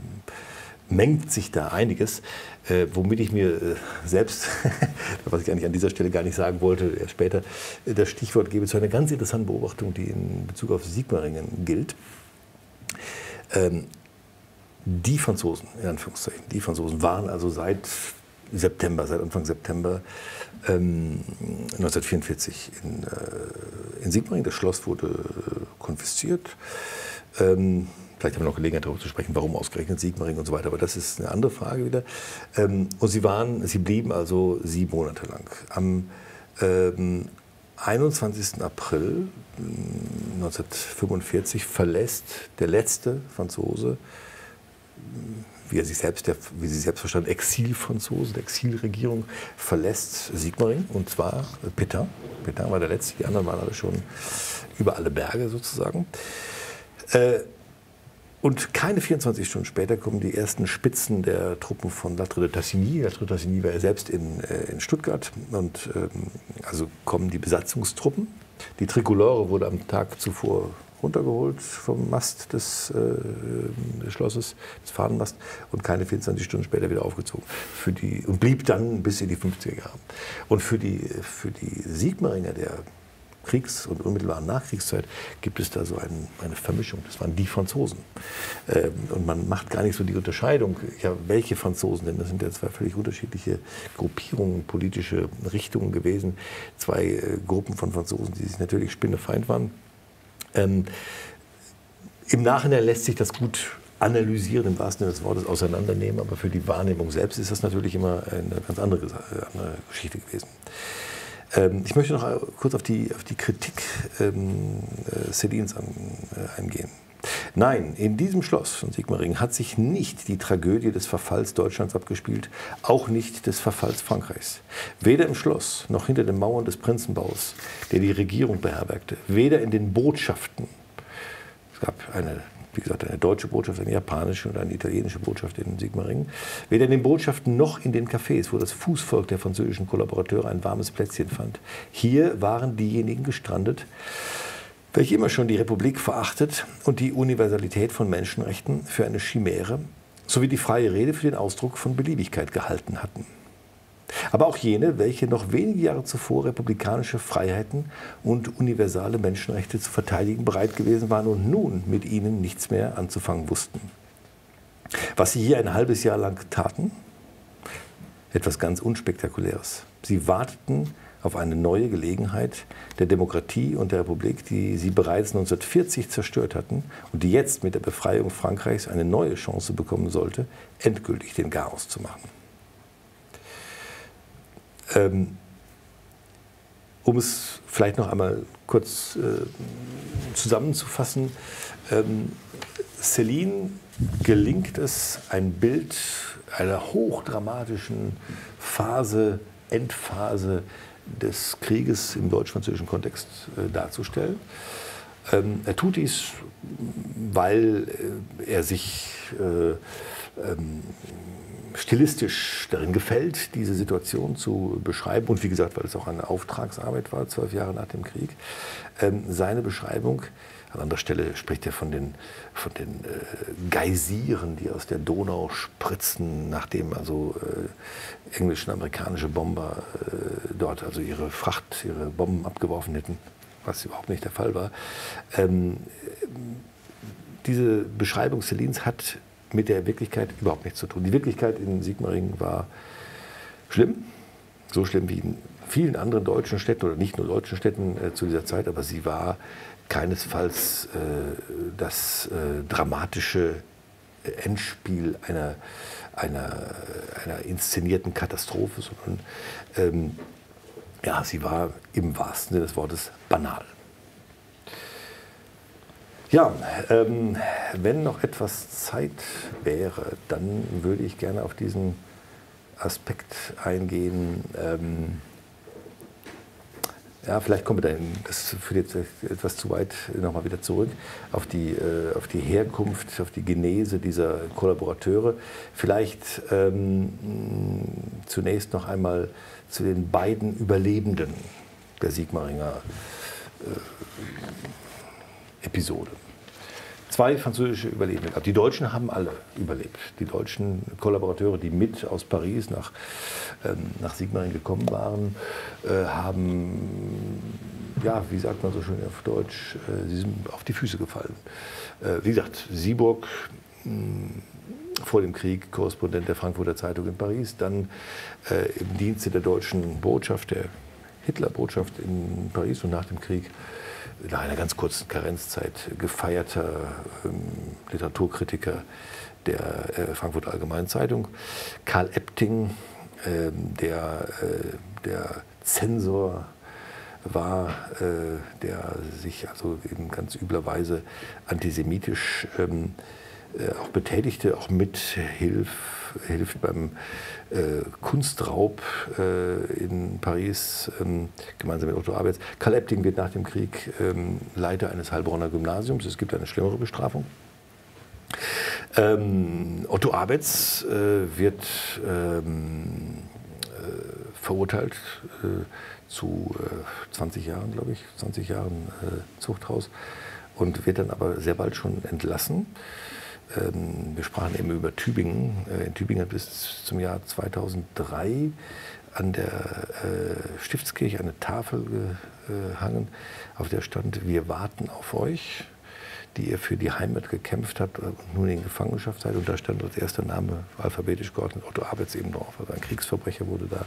vermengt sich da einiges, äh, womit ich mir äh, selbst, was ich eigentlich an dieser Stelle gar nicht sagen wollte, erst später, äh, das Stichwort gebe zu einer ganz interessanten Beobachtung, die in Bezug auf Sigmaringen gilt. Ähm, die Franzosen, in Anführungszeichen, die Franzosen waren also seit September, seit Anfang September ähm, neunzehnhundertvierundvierzig in, äh, in Sigmaringen. Das Schloss wurde äh, konfisziert. Ähm, vielleicht haben wir noch Gelegenheit darüber zu sprechen, warum ausgerechnet Sigmaringen und so weiter, aber das ist eine andere Frage wieder. Ähm, und sie waren, sie blieben also sieben Monate lang. Am ähm, einundzwanzigsten April neunzehnhundertfünfundvierzig verlässt der letzte Franzose, wie er sich selbst, der, wie sie selbst verstand, Exilfranzose, der Exilregierung, verlässt Sigmaringen, und zwar Pétain. Pétain war der Letzte, die anderen waren alle schon über alle Berge sozusagen. Äh, Und keine vierundzwanzig Stunden später kommen die ersten Spitzen der Truppen von Lattre de Tassigny. Lattre de Tassigny war ja selbst in, äh, in Stuttgart. Und ähm, also kommen die Besatzungstruppen. Die Trikolore wurde am Tag zuvor runtergeholt vom Mast des, äh, des Schlosses, des Fahnenmast, und keine vierundzwanzig Stunden später wieder aufgezogen. Für die, und blieb dann bis in die fünfziger Jahre. Und für die, für die Sigmaringer der Kriegs- und unmittelbaren Nachkriegszeit gibt es da so ein, eine Vermischung. Das waren die Franzosen. Ähm, und man macht gar nicht so die Unterscheidung, ja, welche Franzosen denn? Das sind ja zwei völlig unterschiedliche Gruppierungen, politische Richtungen gewesen. Zwei äh, Gruppen von Franzosen, die sich natürlich spinnefeind waren. Ähm, Im Nachhinein lässt sich das gut analysieren, im wahrsten Sinne des Wortes auseinandernehmen, aber für die Wahrnehmung selbst ist das natürlich immer eine ganz andere, andere Geschichte gewesen. Ich möchte noch kurz auf die, auf die Kritik ähm, Cédines an, äh, eingehen. Nein, in diesem Schloss von Sigmaringen hat sich nicht die Tragödie des Verfalls Deutschlands abgespielt, auch nicht des Verfalls Frankreichs. Weder im Schloss noch hinter den Mauern des Prinzenbaus, der die Regierung beherbergte, weder in den Botschaften. Es gab eine wie gesagt, eine deutsche Botschaft, eine japanische und eine italienische Botschaft in Sigmaringen. Weder in den Botschaften noch in den Cafés, wo das Fußvolk der französischen Kollaborateure ein warmes Plätzchen fand. Hier waren diejenigen gestrandet, welche immer schon die Republik verachtet und die Universalität von Menschenrechten für eine Chimäre sowie die freie Rede für den Ausdruck von Beliebigkeit gehalten hatten. Aber auch jene, welche noch wenige Jahre zuvor republikanische Freiheiten und universale Menschenrechte zu verteidigen bereit gewesen waren und nun mit ihnen nichts mehr anzufangen wussten. Was sie hier ein halbes Jahr lang taten? Etwas ganz Unspektakuläres. Sie warteten auf eine neue Gelegenheit der Demokratie und der Republik, die sie bereits neunzehnhundertvierzig zerstört hatten und die jetzt mit der Befreiung Frankreichs eine neue Chance bekommen sollte, endgültig den Garaus zu machen. Ähm, um es vielleicht noch einmal kurz äh, zusammenzufassen, ähm, Céline gelingt es, ein Bild einer hochdramatischen Phase, Endphase des Krieges im deutsch-französischen Kontext äh, darzustellen. Ähm, er tut dies, weil äh, er sich äh, ähm, stilistisch darin gefällt, diese Situation zu beschreiben und wie gesagt, weil es auch eine Auftragsarbeit war, zwölf Jahre nach dem Krieg. Ähm, seine Beschreibung, an anderer Stelle spricht er von den, von den äh, Geysiren, die aus der Donau spritzen, nachdem also äh, englische und amerikanische Bomber äh, dort also ihre Fracht, ihre Bomben abgeworfen hätten, was überhaupt nicht der Fall war. Ähm, diese Beschreibung Célines hat mit der Wirklichkeit überhaupt nichts zu tun. Die Wirklichkeit in Sigmaringen war schlimm, so schlimm wie in vielen anderen deutschen Städten oder nicht nur deutschen Städten äh, zu dieser Zeit, aber sie war keinesfalls äh, das äh, dramatische Endspiel einer, einer, einer inszenierten Katastrophe, sondern ähm, ja, sie war im wahrsten Sinne des Wortes banal. Ja, ähm, wenn noch etwas Zeit wäre, dann würde ich gerne auf diesen Aspekt eingehen. Ähm, ja, vielleicht kommen wir dann, das führt jetzt etwas zu weit, nochmal wieder zurück, auf die, äh, auf die Herkunft, auf die Genese dieser Kollaborateure. Vielleicht ähm, zunächst noch einmal zu den beiden Überlebenden der Sigmaringer äh, Episode. Zwei französische Überlebende. Die Deutschen haben alle überlebt. Die deutschen Kollaborateure, die mit aus Paris nach, ähm, nach Sigmaringen gekommen waren, äh, haben, ja, wie sagt man so schön auf Deutsch, äh, sie sind auf die Füße gefallen. Äh, wie gesagt, Sieburg, mh, vor dem Krieg Korrespondent der Frankfurter Zeitung in Paris, dann äh, im Dienste der deutschen Botschaft, der Hitlerbotschaft in Paris und nach dem Krieg nach einer ganz kurzen Karenzzeit gefeierter ähm, Literaturkritiker der äh, Frankfurter Allgemeinen Zeitung. Karl Epting, äh, der, äh, der Zensor war, äh, der sich also in ganz übler Weise antisemitisch ähm, äh, auch betätigte, auch mithilft hilft beim äh, Kunstraub äh, in Paris, ähm, gemeinsam mit Otto Abetz. Karl Epting wird nach dem Krieg ähm, Leiter eines Heilbronner Gymnasiums. Es gibt eine schlimmere Bestrafung. Ähm, Otto Abetz äh, wird ähm, äh, verurteilt äh, zu äh, zwanzig Jahren, glaube ich, zwanzig Jahren äh, Zuchthaus und wird dann aber sehr bald schon entlassen. Wir sprachen eben über Tübingen. In Tübingen hat bis zum Jahr zweitausenddrei an der Stiftskirche eine Tafel gehangen, auf der stand: Wir warten auf euch, die ihr für die Heimat gekämpft habt und nun in Gefangenschaft seid. Und da stand als erster Name alphabetisch geordnet Otto Abetz eben drauf. Also ein Kriegsverbrecher wurde da,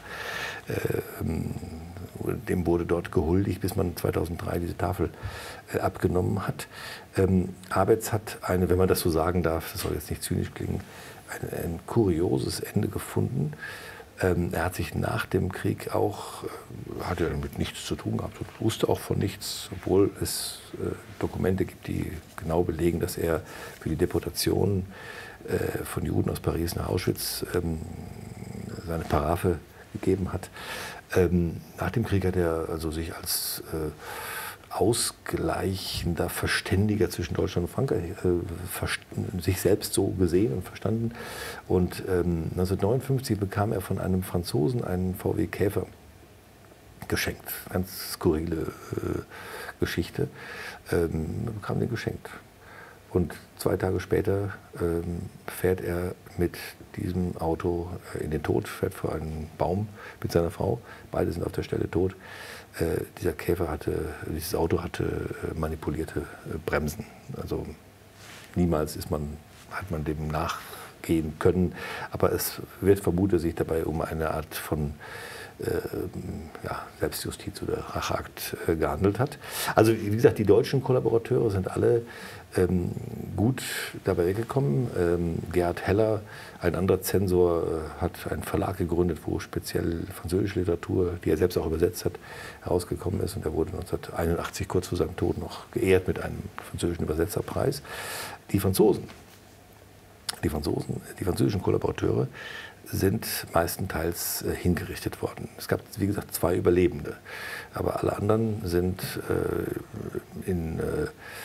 äh, dem wurde dort gehuldigt, bis man zweitausenddrei diese Tafel äh, abgenommen hat. Ähm, Abetz hat eine, wenn man das so sagen darf, das soll jetzt nicht zynisch klingen, ein, ein kurioses Ende gefunden. Ähm, er hat sich nach dem Krieg auch, äh, hatte damit nichts zu tun gehabt, wusste auch von nichts, obwohl es äh, Dokumente gibt, die genau belegen, dass er für die Deportation äh, von Juden aus Paris nach Auschwitz ähm, seine Paraphe gegeben hat. Ähm, nach dem Krieg hat er also sich als äh, ausgleichender Verständiger zwischen Deutschland und Frankreich, äh, sich selbst so gesehen und verstanden. Und ähm, neunzehnhundertneunundfünfzig bekam er von einem Franzosen einen V W Käfer geschenkt. Ganz skurrile äh, Geschichte. Ähm, bekam den geschenkt. Und zwei Tage später ähm, fährt er mit diesem Auto in den Tod, fährt vor einen Baum mit seiner Frau. Beide sind auf der Stelle tot. Äh, dieser Käfer hatte, dieses Auto hatte äh, manipulierte äh, Bremsen. Also niemals ist man, hat man dem nachgehen können. Aber es wird vermutet, sich dabei um eine Art von äh, ja, Selbstjustiz oder Racheakt äh, gehandelt hat. Also wie gesagt, die deutschen Kollaborateure sind alle ähm, gut dabei weggekommen. Ähm, Gerhard Heller, ein anderer Zensor, äh, hat einen Verlag gegründet, wo speziell französische Literatur, die er selbst auch übersetzt hat, herausgekommen ist. Und er wurde neunzehnhunderteinundachtzig, kurz vor seinem Tod, noch geehrt mit einem französischen Übersetzerpreis. Die Franzosen, die Franzosen, die französischen Kollaborateure sind meistenteils äh, hingerichtet worden. Es gab, wie gesagt, zwei Überlebende, aber alle anderen sind äh, in äh,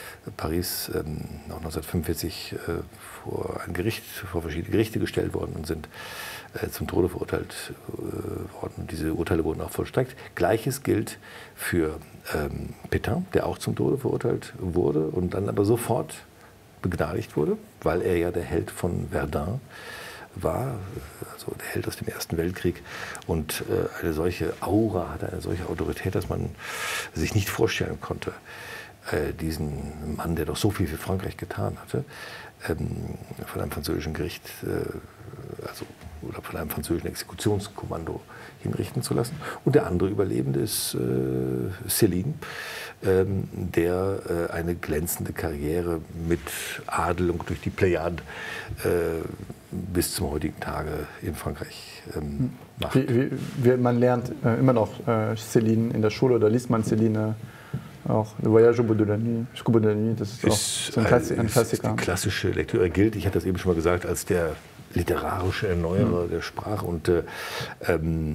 Paris ähm, noch neunzehnhundertfünfundvierzig äh, vor ein Gericht, vor verschiedene Gerichte gestellt worden und sind äh, zum Tode verurteilt äh, worden. Diese Urteile wurden auch vollstreckt. Gleiches gilt für ähm, Pétain, der auch zum Tode verurteilt wurde und dann aber sofort begnadigt wurde, weil er ja der Held von Verdun war, also der Held aus dem Ersten Weltkrieg und äh, eine solche Aura hatte, eine solche Autorität, dass man sich nicht vorstellen konnte, äh, diesen Mann, der doch so viel für Frankreich getan hatte, ähm, von einem französischen Gericht, äh, also oder von einem französischen Exekutionskommando hinrichten zu lassen. Und der andere Überlebende ist äh, Céline, ähm, der äh, eine glänzende Karriere mit Adelung durch die Plejaden äh, bis zum heutigen Tage in Frankreich ähm, macht. Wie, wie, man lernt äh, immer noch äh, Céline in der Schule oder liest man Céline auch Le Voyage au bout de la nuit, Jusqu'au bout de la nuit, das ist, ist auch so ein, Klassi ein Klassiker. Die klassische Lektüre gilt, ich hatte das eben schon mal gesagt, als der literarische Erneuerer mhm. der Sprache. Und äh, ähm,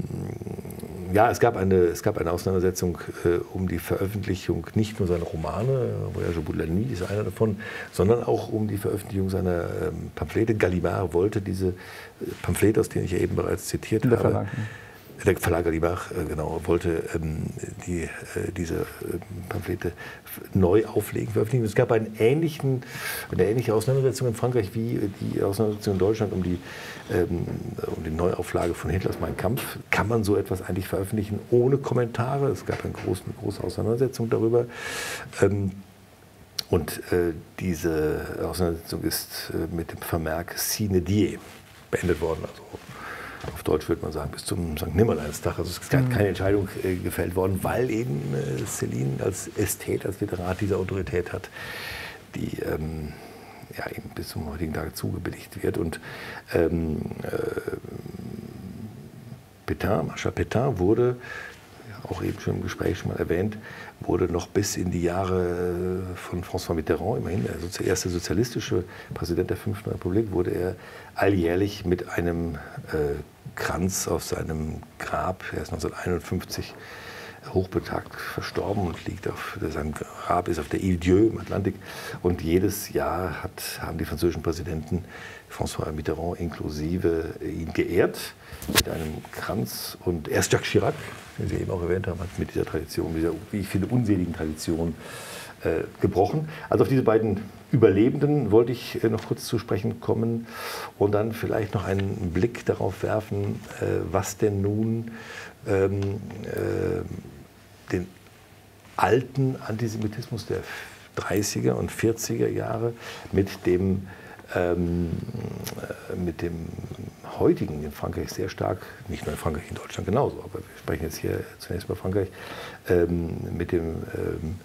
ja, es gab eine, es gab eine Auseinandersetzung äh, um die Veröffentlichung nicht nur seiner Romane, Voyage au bout de la nuit ist einer davon, sondern auch um die Veröffentlichung seiner ähm, Pamphlete. Gallimard wollte diese äh, Pamphlete, aus denen ich ja eben bereits zitiert habe, Verlag, ja. Der Verlag Gallimard, äh, genau, wollte ähm, die, äh, diese äh, Pamphlete neu auflegen, veröffentlichen. Es gab einen ähnlichen, eine ähnliche Auseinandersetzung in Frankreich wie die Auseinandersetzung in Deutschland um die, ähm, um die Neuauflage von Hitlers Mein Kampf. Kann man so etwas eigentlich veröffentlichen ohne Kommentare? Es gab eine große, eine große Auseinandersetzung darüber. Ähm, und äh, diese Auseinandersetzung ist äh, mit dem Vermerk Sine Die beendet worden. Also, auf Deutsch würde man sagen, bis zum Sankt Nimmerleinstag. Also es ist mhm. keine Entscheidung äh, gefällt worden, weil eben äh, Céline als Ästhet, als Literat diese Autorität hat, die ähm, ja, eben bis zum heutigen Tage zugebilligt wird. Und ähm, äh, Pétain, Marschall Pétain wurde, auch eben schon im Gespräch schon mal erwähnt, wurde noch bis in die Jahre von François Mitterrand, immerhin der erste sozialistische Präsident der Fünften Republik, wurde er alljährlich mit einem äh, Kranz auf seinem Grab, er ist neunzehnhunderteinundfünfzig hochbetagt verstorben und liegt auf, sein Grab ist auf der Ile Dieu im Atlantik. Und jedes Jahr hat, haben die französischen Präsidenten, François Mitterrand inklusive, ihn geehrt mit einem Kranz. Und erst Jacques Chirac, den Sie eben auch erwähnt haben, hat mit dieser Tradition, dieser, wie ich finde, unseligen Tradition äh, gebrochen. Also auf diese beiden Überlebenden wollte ich äh, noch kurz zu sprechen kommen und dann vielleicht noch einen Blick darauf werfen, äh, was denn nun ähm, äh, den alten Antisemitismus der dreißiger und vierziger Jahre mit dem Ähm, mit dem heutigen in Frankreich sehr stark, nicht nur in Frankreich, in Deutschland genauso, aber wir sprechen jetzt hier zunächst über Frankreich, ähm, mit dem ähm,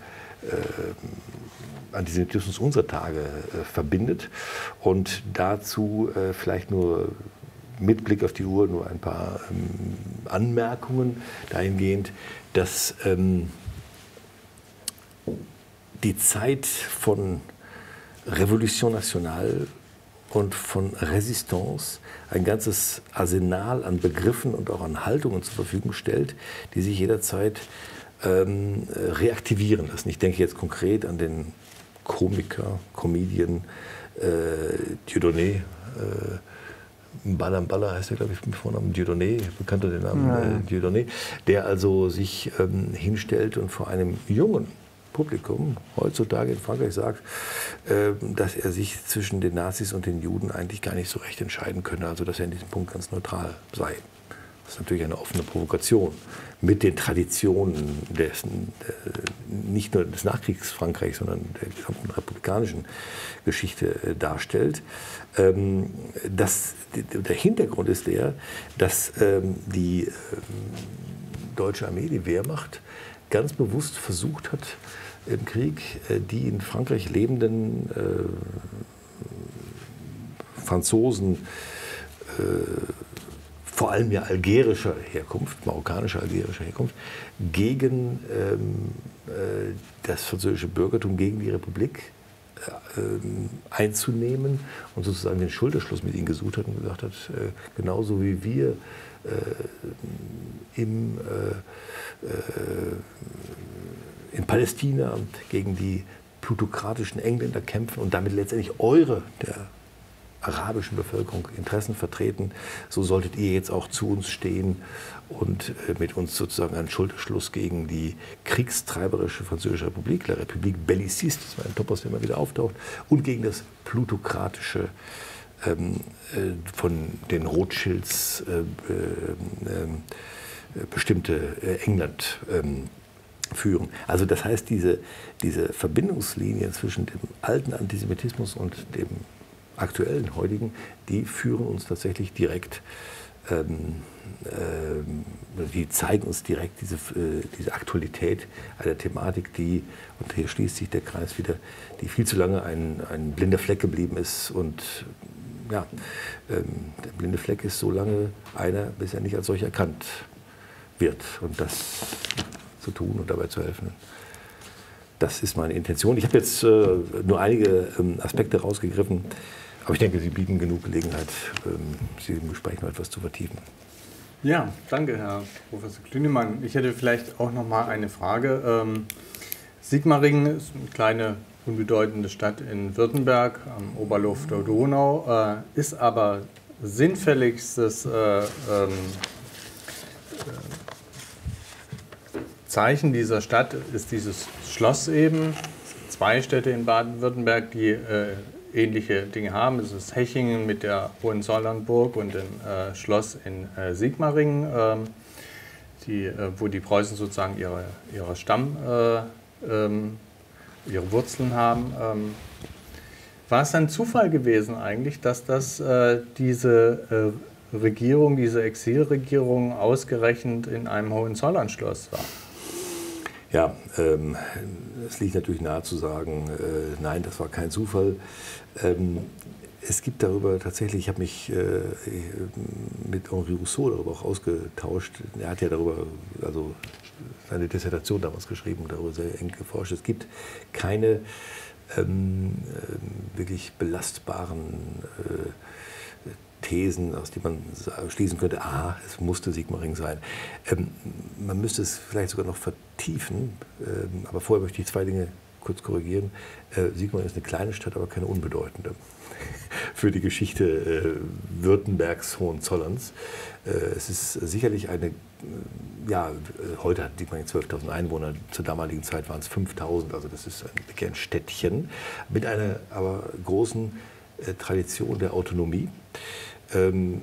äh, Antisemitismus unserer Tage äh, verbindet und dazu äh, vielleicht nur mit Blick auf die Uhr nur ein paar ähm, Anmerkungen dahingehend, dass ähm, die Zeit von Revolution Nationale und von Resistance ein ganzes Arsenal an Begriffen und auch an Haltungen zur Verfügung stellt, die sich jederzeit ähm, reaktivieren lassen. Ich denke jetzt konkret an den Komiker, Comedian äh, Dieudonné, äh, Mbala heißt er, glaube ich, mit Vornamen Dieudonné, bekannter den Namen ja. äh, Dieudonné, der also sich ähm, hinstellt und vor einem jungen Publikum heutzutage in Frankreich sagt, äh, dass er sich zwischen den Nazis und den Juden eigentlich gar nicht so recht entscheiden könne, also dass er in diesem Punkt ganz neutral sei. Das ist natürlich eine offene Provokation mit den Traditionen des, äh, nicht nur des Nachkriegsfrankreichs, sondern der gesamten republikanischen Geschichte äh, darstellt. Ähm, das, der Hintergrund ist der, dass ähm, die äh, deutsche Armee, die Wehrmacht, ganz bewusst versucht hat, im Krieg äh, die in Frankreich lebenden äh, Franzosen, äh, vor allem ja algerischer Herkunft, marokkanischer, algerischer Herkunft, gegen ähm, äh, das französische Bürgertum, gegen die Republik äh, einzunehmen und sozusagen den Schulterschluss mit ihnen gesucht hat und gesagt hat, äh, genauso wie wir äh, im, äh, äh, in Palästina gegen die plutokratischen Engländer kämpfen und damit letztendlich eure, der arabischen Bevölkerung, Interessen vertreten, so solltet ihr jetzt auch zu uns stehen und äh, mit uns sozusagen einen Schulterschluss gegen die kriegstreiberische Französische Republik, La République Belliciste, das war ein Topos, der immer wieder auftaucht, und gegen das plutokratische ähm, äh, von den Rothschilds äh, äh, äh, bestimmte äh, England ähm, führen. Also das heißt, diese, diese Verbindungslinie zwischen dem alten Antisemitismus und dem aktuellen, heutigen, die führen uns tatsächlich direkt, ähm, ähm, die zeigen uns direkt diese, äh, diese Aktualität einer Thematik, die, und hier schließt sich der Kreis wieder, die viel zu lange ein, ein blinder Fleck geblieben ist. Und ja, ähm, der blinde Fleck ist so lange einer, bis er nicht als solcher erkannt wird. Und das zu tun und dabei zu helfen, das ist meine Intention. Ich habe jetzt äh, nur einige ähm, Aspekte rausgegriffen, aber ich denke, Sie bieten genug Gelegenheit, ähm, Sie im Gespräch noch etwas zu vertiefen. Ja, danke, Herr Professor Klünemann. Ich hätte vielleicht auch noch mal eine Frage. Ähm, Sigmaringen ist eine kleine, unbedeutende Stadt in Württemberg am Oberlauf der Donau, äh, ist aber sinnfälligstes äh, ähm, Zeichen dieser Stadt ist dieses Schloss eben. Es gibt zwei Städte in Baden-Württemberg, die äh, ähnliche Dinge haben. Es ist Hechingen mit der Hohenzollernburg und dem äh, Schloss in äh, Sigmaringen, äh, die, äh, wo die Preußen sozusagen ihre, ihre Stamm, äh, ähm, ihre Wurzeln haben. Ähm, war es ein Zufall gewesen eigentlich, dass das äh, diese äh, Regierung, diese Exilregierung ausgerechnet in einem Hohenzollernschloss war? Ja, ähm, es liegt natürlich nahe zu sagen, äh, nein, das war kein Zufall. Ähm, es gibt darüber tatsächlich, ich habe mich äh, mit Henri Rousseau darüber auch ausgetauscht. Er hat ja darüber, also seine Dissertation damals geschrieben, darüber sehr eng geforscht. Es gibt keine ähm, äh, wirklich belastbaren äh, Thesen, aus denen man schließen könnte, aha, es musste Sigmaringen sein. Ähm, man müsste es vielleicht sogar noch vertiefen, ähm, aber vorher möchte ich zwei Dinge kurz korrigieren. Äh, Sigmaringen ist eine kleine Stadt, aber keine unbedeutende für die Geschichte äh, Württembergs, Hohenzollerns. Äh, es ist sicherlich eine, äh, ja, heute hat Sigmaringen zwölftausend Einwohner, zur damaligen Zeit waren es fünftausend, also das ist ein, ein Städtchen mit einer aber großen äh, Tradition der Autonomie. Ähm,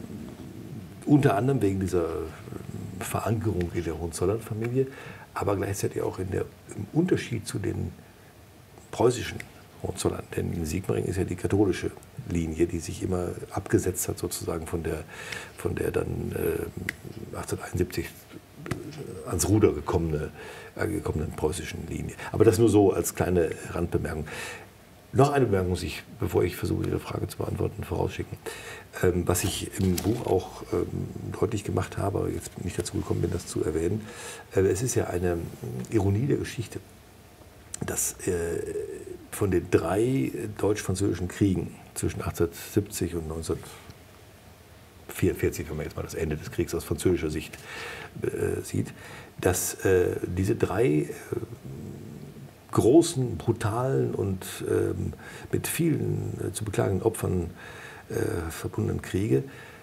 unter anderem wegen dieser Verankerung in der Hohenzollern-Familie, aber gleichzeitig auch in der, im Unterschied zu den preußischen Hohenzollern. Denn in Sigmaringen ist ja die katholische Linie, die sich immer abgesetzt hat sozusagen von der, von der dann äh, achtzehnhunderteinundsiebzig ans Ruder gekommene, äh, gekommenen preußischen Linie. Aber das nur so als kleine Randbemerkung. Noch eine Bemerkung muss ich, bevor ich versuche, Ihre Frage zu beantworten, vorausschicken. Ähm, was ich im Buch auch ähm, deutlich gemacht habe, aber jetzt nicht dazu gekommen bin, das zu erwähnen. Äh, es ist ja eine Ironie der Geschichte, dass äh, von den drei deutsch-französischen Kriegen zwischen achtzehnhundertsiebzig und vierundvierzig, wenn man jetzt mal das Ende des Kriegs aus französischer Sicht äh, sieht, dass äh, diese drei äh, großen, brutalen und ähm, mit vielen äh, zu beklagenden Opfern äh, verbundenen Kriege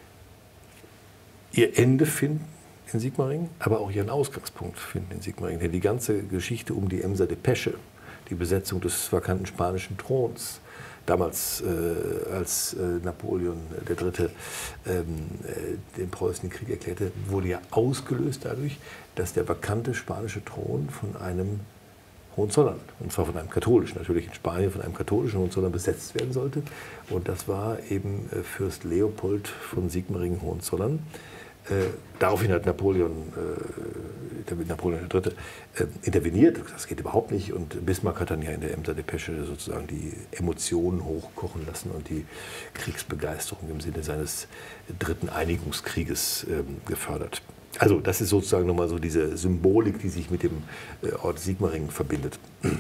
ihr Ende finden in Sigmaringen, aber auch ihren Ausgangspunkt finden in Sigmaringen. Denn die ganze Geschichte um die Emser Depesche, die Besetzung des vakanten spanischen Throns, damals äh, als äh, Napoleon der Dritte ähm, äh, den Preußen den Krieg erklärte, wurde ja ausgelöst dadurch, dass der vakante spanische Thron von einem Hohenzollern, und zwar von einem katholischen, natürlich in Spanien von einem katholischen Hohenzollern besetzt werden sollte. Und das war eben äh, Fürst Leopold von Sigmaringen-Hohenzollern. Äh, daraufhin hat Napoleon, äh, Napoleon der Dritte äh, interveniert. Das geht überhaupt nicht. Und Bismarck hat dann ja in der Emser Depesche sozusagen die Emotionen hochkochen lassen und die Kriegsbegeisterung im Sinne seines dritten Einigungskrieges äh, gefördert. Also das ist sozusagen nochmal so diese Symbolik, die sich mit dem äh, Ort Sigmaringen verbindet.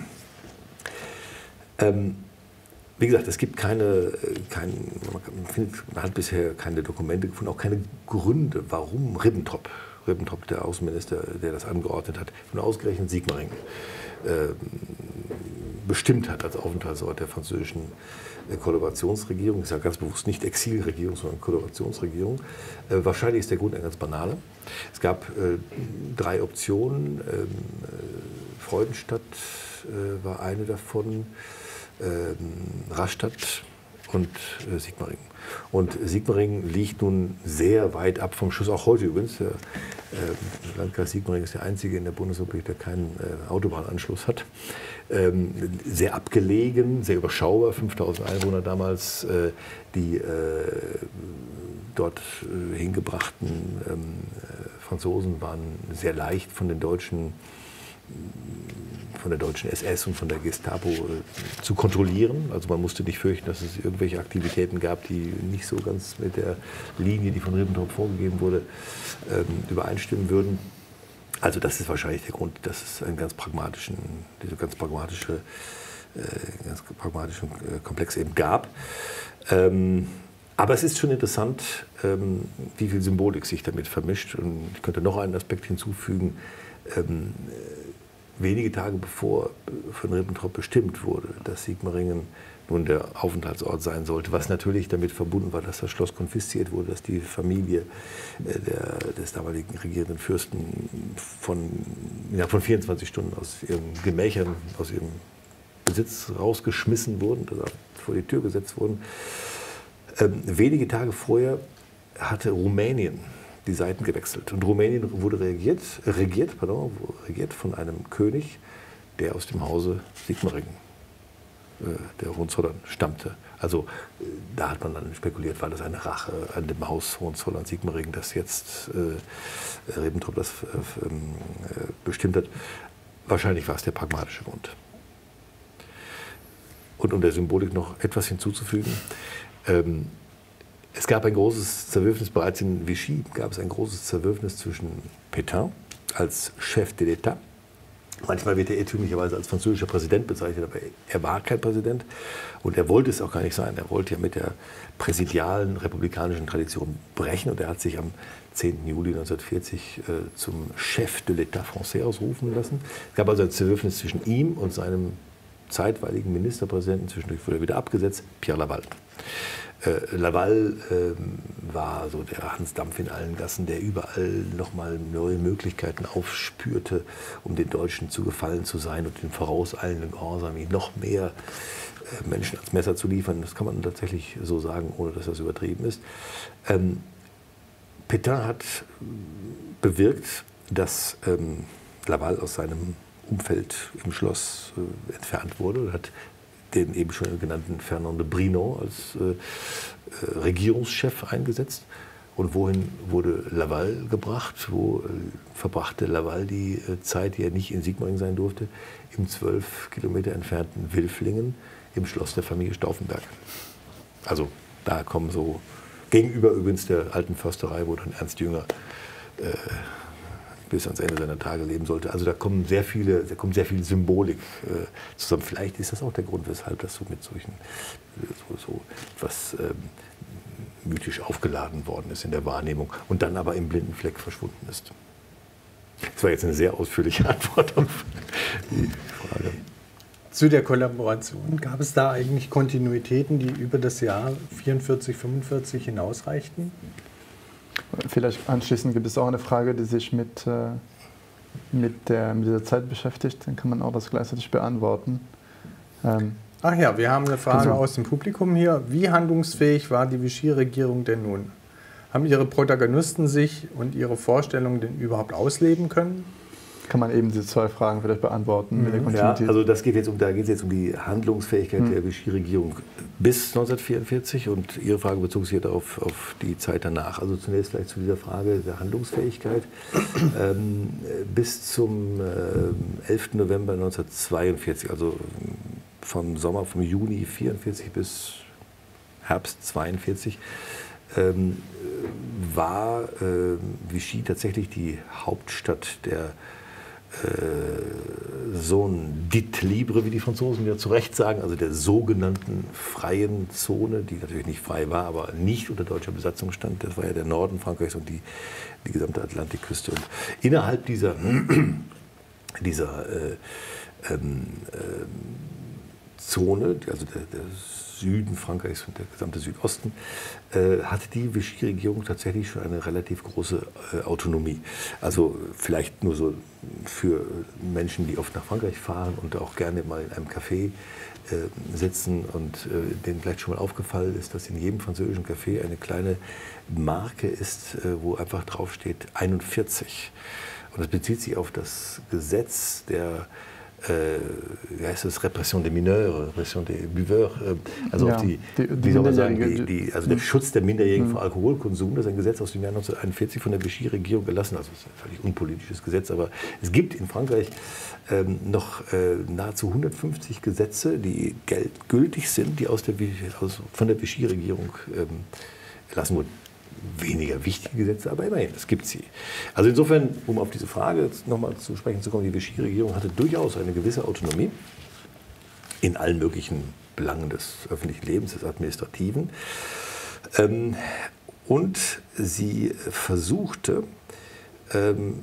ähm, Wie gesagt, es gibt keine, kein, man, findet, man hat bisher keine Dokumente gefunden, auch keine Gründe, warum Ribbentrop, Ribbentrop, der Außenminister, der das angeordnet hat, von ausgerechnet Sigmaringen äh, bestimmt hat als Aufenthaltsort der französischen äh, Kollaborationsregierung. Ich sage ganz bewusst nicht Exilregierung, sondern Kollaborationsregierung. Äh, wahrscheinlich ist der Grund ein ganz banaler. Es gab äh, drei Optionen. Ähm, äh, Freudenstadt äh, war eine davon. Ähm, Rastatt und äh, Sigmaringen. Und Sigmaringen liegt nun sehr weit ab vom Schuss, auch heute übrigens. Der äh, Landkreis Sigmaringen ist der einzige in der Bundesrepublik, der keinen äh, Autobahnanschluss hat. Ähm, sehr abgelegen, sehr überschaubar, fünftausend Einwohner damals. Äh, die äh, dort äh, hingebrachten ähm, äh, Franzosen waren sehr leicht von den Deutschen von der deutschen S S und von der Gestapo äh, zu kontrollieren. Also man musste nicht fürchten, dass es irgendwelche Aktivitäten gab, die nicht so ganz mit der Linie, die von Ribbentrop vorgegeben wurde, ähm, übereinstimmen würden. Also das ist wahrscheinlich der Grund, dass es einen ganz pragmatischen, diese ganz pragmatische, äh, ganz pragmatischen äh, Komplex eben gab. Ähm, aber es ist schon interessant, ähm, wie viel Symbolik sich damit vermischt. Und ich könnte noch einen Aspekt hinzufügen. Ähm, wenige Tage bevor von Ribbentrop bestimmt wurde, dass Sigmaringen nun der Aufenthaltsort sein sollte, was natürlich damit verbunden war, dass das Schloss konfisziert wurde, dass die Familie äh, der, des damaligen regierenden Fürsten von, ja, von vierundzwanzig Stunden aus ihren Gemächern, aus ihrem Besitz rausgeschmissen wurden, also vor die Tür gesetzt wurden. Ähm, wenige Tage vorher hatte Rumänien die Seiten gewechselt. Und Rumänien wurde regiert, regiert, pardon, regiert von einem König, der aus dem Hause Sigmaringen, äh, der Hohenzollern, stammte. Also äh, da hat man dann spekuliert, war das eine Rache an dem Haus Hohenzollern-Sigmaringen, das jetzt äh, Ribbentrop das äh, äh, bestimmt hat. Wahrscheinlich war es der pragmatische Grund. Und um der Symbolik noch etwas hinzuzufügen, ähm, es gab ein großes Zerwürfnis, bereits in Vichy gab es ein großes Zerwürfnis zwischen Pétain als Chef de l'État. Manchmal wird er irrtümlicherweise als französischer Präsident bezeichnet, aber er war kein Präsident und er wollte es auch gar nicht sein. Er wollte ja mit der präsidialen republikanischen Tradition brechen und er hat sich am zehnten Juli neunzehnhundertvierzig äh, zum Chef de l'État français ausrufen lassen. Es gab also ein Zerwürfnis zwischen ihm und seinem zeitweiligen Ministerpräsidenten, zwischendurch wurde er wieder abgesetzt, Pierre Laval. Äh, Laval äh, war so der Hans Dampf in allen Gassen, der überall nochmal neue Möglichkeiten aufspürte, um den Deutschen zu gefallen zu sein und den vorauseilenden Gehorsam noch mehr äh, Menschen ans Messer zu liefern. Das kann man tatsächlich so sagen, ohne dass das übertrieben ist. Ähm, Pétain hat bewirkt, dass ähm, Laval aus seinem Umfeld im Schloss äh, entfernt wurde und hat den eben schon genannten Fernand de Brinon als äh, äh, Regierungschef eingesetzt. Und wohin wurde Laval gebracht? Wo äh, verbrachte Laval die äh, Zeit, die er nicht in Sigmaringen sein durfte? Im zwölf Kilometer entfernten Wilflingen im Schloss der Familie Stauffenberg. Also da kommen so, gegenüber übrigens der alten Försterei, wo dann Ernst Jünger äh, bis ans Ende seiner Tage leben sollte. Also da kommen sehr viele, da kommt sehr viel Symbolik äh, zusammen. Vielleicht ist das auch der Grund, weshalb das so mit solchen, so, so etwas ähm, mythisch aufgeladen worden ist in der Wahrnehmung und dann aber im blinden Fleck verschwunden ist. Das war jetzt eine sehr ausführliche Antwort auf die Frage. Zu der Kollaboration, gab es da eigentlich Kontinuitäten, die über das Jahr vierundvierzig, fünfundvierzig hinausreichten? Vielleicht anschließend gibt es auch eine Frage, die sich mit, äh, mit, der, mit dieser Zeit beschäftigt. Dann kann man auch das gleichzeitig beantworten. Ähm, Ach ja, wir haben eine Frage also, aus dem Publikum hier. Wie handlungsfähig war die Vichy-Regierung denn nun? Haben ihre Protagonisten sich und ihre Vorstellungen denn überhaupt ausleben können? Kann man eben diese zwei Fragen vielleicht beantworten mit der Kontinuität? Ja, also das geht jetzt um, da geht es jetzt um die Handlungsfähigkeit hm. der Vichy-Regierung bis neunzehnhundertvierundvierzig und Ihre Frage bezog sich auf, auf die Zeit danach. Also zunächst vielleicht zu dieser Frage der Handlungsfähigkeit. ähm, bis zum äh, elften November neunzehnhundertzweiundvierzig, also vom Sommer, vom Juni vierundvierzig bis Herbst zweiundvierzig, ähm, war äh, Vichy tatsächlich die Hauptstadt der äh, Zone dite libre, wie die Franzosen ja zu Recht sagen, also der sogenannten freien Zone, die natürlich nicht frei war, aber nicht unter deutscher Besatzung stand. Das war ja der Norden Frankreichs und die, die gesamte Atlantikküste. Und innerhalb dieser, dieser äh, ähm, äh, Zone, also der, der Süden Frankreichs und der gesamte Südosten, äh, hatte die Vichy-Regierung tatsächlich schon eine relativ große äh, Autonomie. Also vielleicht nur so für Menschen, die oft nach Frankreich fahren und auch gerne mal in einem Café äh, sitzen und äh, denen vielleicht schon mal aufgefallen ist, dass in jedem französischen Café eine kleine Marke ist, äh, wo einfach draufsteht einundvierzig. Und das bezieht sich auf das Gesetz der Äh, wie heißt das, Repression des Mineurs, Repression des Buveurs, äh, also ja, die, die, wie soll man sagen, die, die, also der Schutz der Minderjährigen vor Alkoholkonsum, das ist ein Gesetz aus dem Jahr neunzehnhunderteinundvierzig von der Vichy-Regierung gelassen, also das ist ein völlig unpolitisches Gesetz, aber es gibt in Frankreich ähm, noch äh, nahezu hundertfünfzig Gesetze, die geld, gültig sind, die aus der, aus, von der Vichy-Regierung ähm, erlassen wurden. Weniger wichtige Gesetze, aber immerhin, es gibt sie. Also insofern, um auf diese Frage nochmal zu sprechen zu kommen, die Vichy-Regierung hatte durchaus eine gewisse Autonomie in allen möglichen Belangen des öffentlichen Lebens, des Administrativen. Ähm, und sie versuchte, ähm,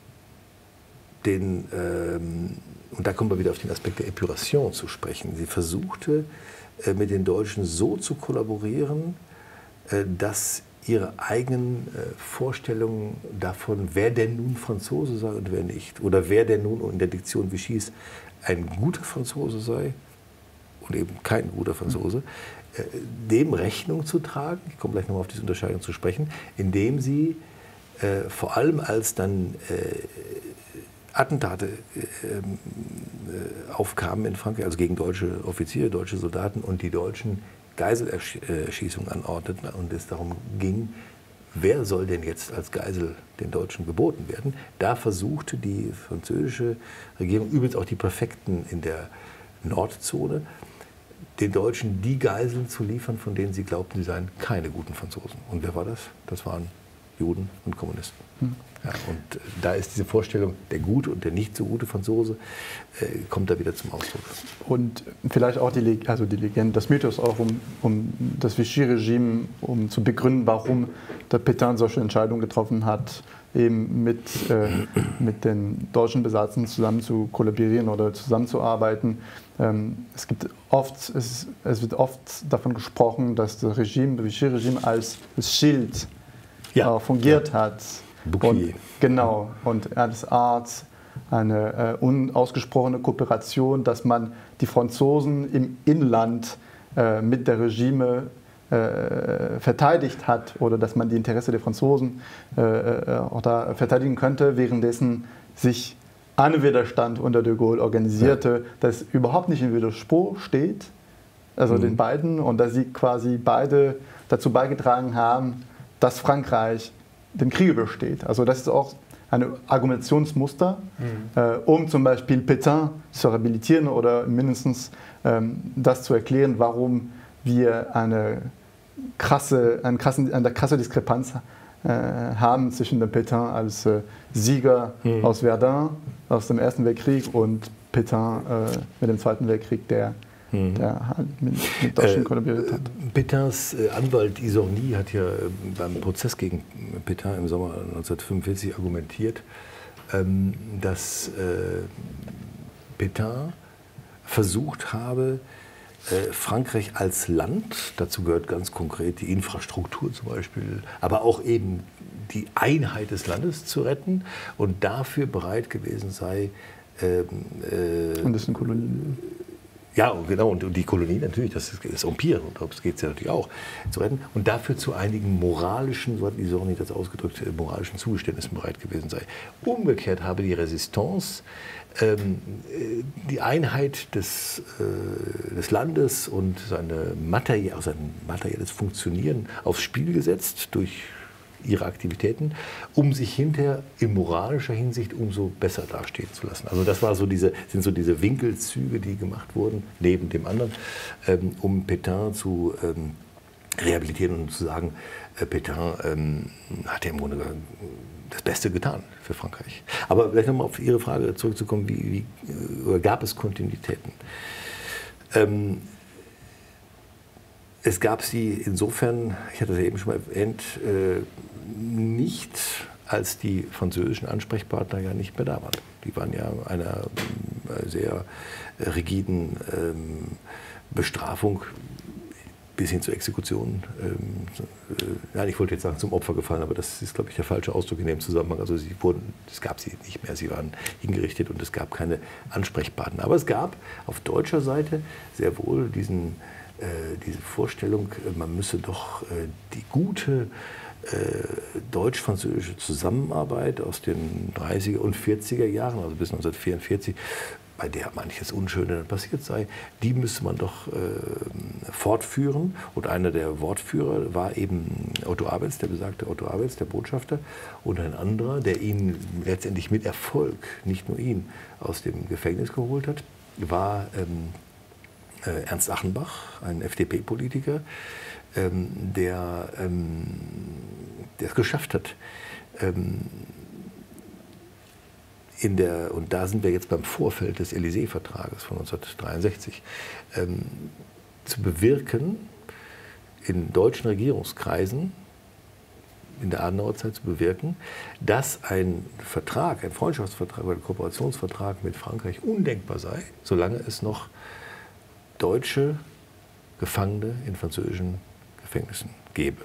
den, ähm, und da kommen wir wieder auf den Aspekt der Épuration zu sprechen, sie versuchte, äh, mit den Deutschen so zu kollaborieren, äh, dass ihre eigenen äh, Vorstellungen davon, wer denn nun Franzose sei und wer nicht. Oder wer denn nun in der Diktion Vichys ein guter Franzose sei und eben kein guter Franzose, äh, dem Rechnung zu tragen, ich komme gleich nochmal auf diese Unterscheidung zu sprechen, indem sie äh, vor allem als dann äh, Attentate äh, äh, aufkamen in Frankreich, also gegen deutsche Offiziere, deutsche Soldaten und die Deutschen Geiselerschießungen anordneten und es darum ging, wer soll denn jetzt als Geisel den Deutschen geboten werden. Da versuchte die französische Regierung, übrigens auch die Präfekten in der Nordzone, den Deutschen die Geiseln zu liefern, von denen sie glaubten, sie seien keine guten Franzosen. Und wer war das? Das waren Juden und Kommunisten. Hm. Ja, und da ist diese Vorstellung, der gute und der nicht so gute Franzose, äh, kommt da wieder zum Ausdruck. Und vielleicht auch die, also die Legende, das Mythos auch um, um das Vichy-Regime, um zu begründen, warum der Pétain solche Entscheidungen getroffen hat, eben mit, äh, mit den deutschen Besatzern zusammen zu kollaborieren oder zusammenzuarbeiten. Ähm, es, gibt oft, es, es wird oft davon gesprochen, dass das Regime, das Vichy-Regime als Schild ja. äh, fungiert ja. hat. Und, genau, und als Art eine äh, unausgesprochene Kooperation, dass man die Franzosen im Inland äh, mit der Regime äh, verteidigt hat oder dass man die Interessen der Franzosen äh, äh, oder verteidigen könnte, währenddessen sich ein Widerstand unter de Gaulle organisierte, ja. das überhaupt nicht in Widerspruch steht, also mhm. den beiden, und dass sie quasi beide dazu beigetragen haben, dass Frankreich den Krieg übersteht. Also das ist auch ein Argumentationsmuster, mhm. äh, um zum Beispiel Pétain zu rehabilitieren oder mindestens ähm, das zu erklären, warum wir eine krasse, eine krasse, eine krasse Diskrepanz äh, haben zwischen dem Pétain als äh, Sieger mhm. aus Verdun, aus dem Ersten Weltkrieg, und Pétain äh, mit dem Zweiten Weltkrieg, der mhm. der halt mit, mit Deutschland äh, kollaboriert hat. Pétains äh, Anwalt Isorni hat ja beim Prozess gegen Pétain im Sommer neunzehnhundertfünfundvierzig argumentiert, ähm, dass äh, Pétain versucht habe, äh, Frankreich als Land, dazu gehört ganz konkret die Infrastruktur zum Beispiel, aber auch eben die Einheit des Landes zu retten und dafür bereit gewesen sei. Ähm, äh, und das sind Kolonien. Ja, genau, und die Kolonie natürlich, das ist das Empire, und darum geht es ja natürlich auch, zu retten. Und dafür zu einigen moralischen, so hat Isorni das ausgedrückt, moralischen Zugeständnissen bereit gewesen sei. Umgekehrt habe die Resistance ähm, die Einheit des, äh, des Landes und seine Materie, auch sein materielles Funktionieren aufs Spiel gesetzt durch ihre Aktivitäten, um sich hinterher in moralischer Hinsicht umso besser dastehen zu lassen. Also das war so diese, sind so diese Winkelzüge, die gemacht wurden, neben dem anderen, ähm, um Pétain zu ähm, rehabilitieren und zu sagen, äh, Pétain ähm, hat ja im Grunde das Beste getan für Frankreich. Aber vielleicht nochmal auf Ihre Frage zurückzukommen, wie, wie oder gab es Kontinuitäten? Ähm, Es gab sie insofern, ich hatte es ja eben schon mal erwähnt, äh, nicht, als die französischen Ansprechpartner ja nicht mehr da waren. Die waren ja einer äh, sehr rigiden ähm, Bestrafung bis hin zur Exekution. Ähm, äh, nein, ich wollte jetzt sagen, zum Opfer gefallen, aber das ist, glaube ich, der falsche Ausdruck in dem Zusammenhang. Also sie wurden, es gab sie nicht mehr, sie waren hingerichtet und es gab keine Ansprechpartner. Aber es gab auf deutscher Seite sehr wohl diesen diese Vorstellung, man müsse doch die gute deutsch-französische Zusammenarbeit aus den dreißiger und vierziger Jahren, also bis neunzehnhundertvierundvierzig, bei der manches Unschöne dann passiert sei, die müsse man doch fortführen. Und einer der Wortführer war eben Otto Abels, der besagte Otto Abels, der Botschafter, und ein anderer, der ihn letztendlich mit Erfolg, nicht nur ihn, aus dem Gefängnis geholt hat, war ähm, Ernst Achenbach, ein F D P-Politiker, ähm, der ähm, es geschafft hat, ähm, in der, und da sind wir jetzt beim Vorfeld des Élysée-Vertrages von neunzehnhundertdreiundsechzig, ähm, zu bewirken, in deutschen Regierungskreisen, in der Adenauerzeit zu bewirken, dass ein Vertrag, ein Freundschaftsvertrag oder ein Kooperationsvertrag mit Frankreich undenkbar sei, solange es noch deutsche Gefangene in französischen Gefängnissen gäbe.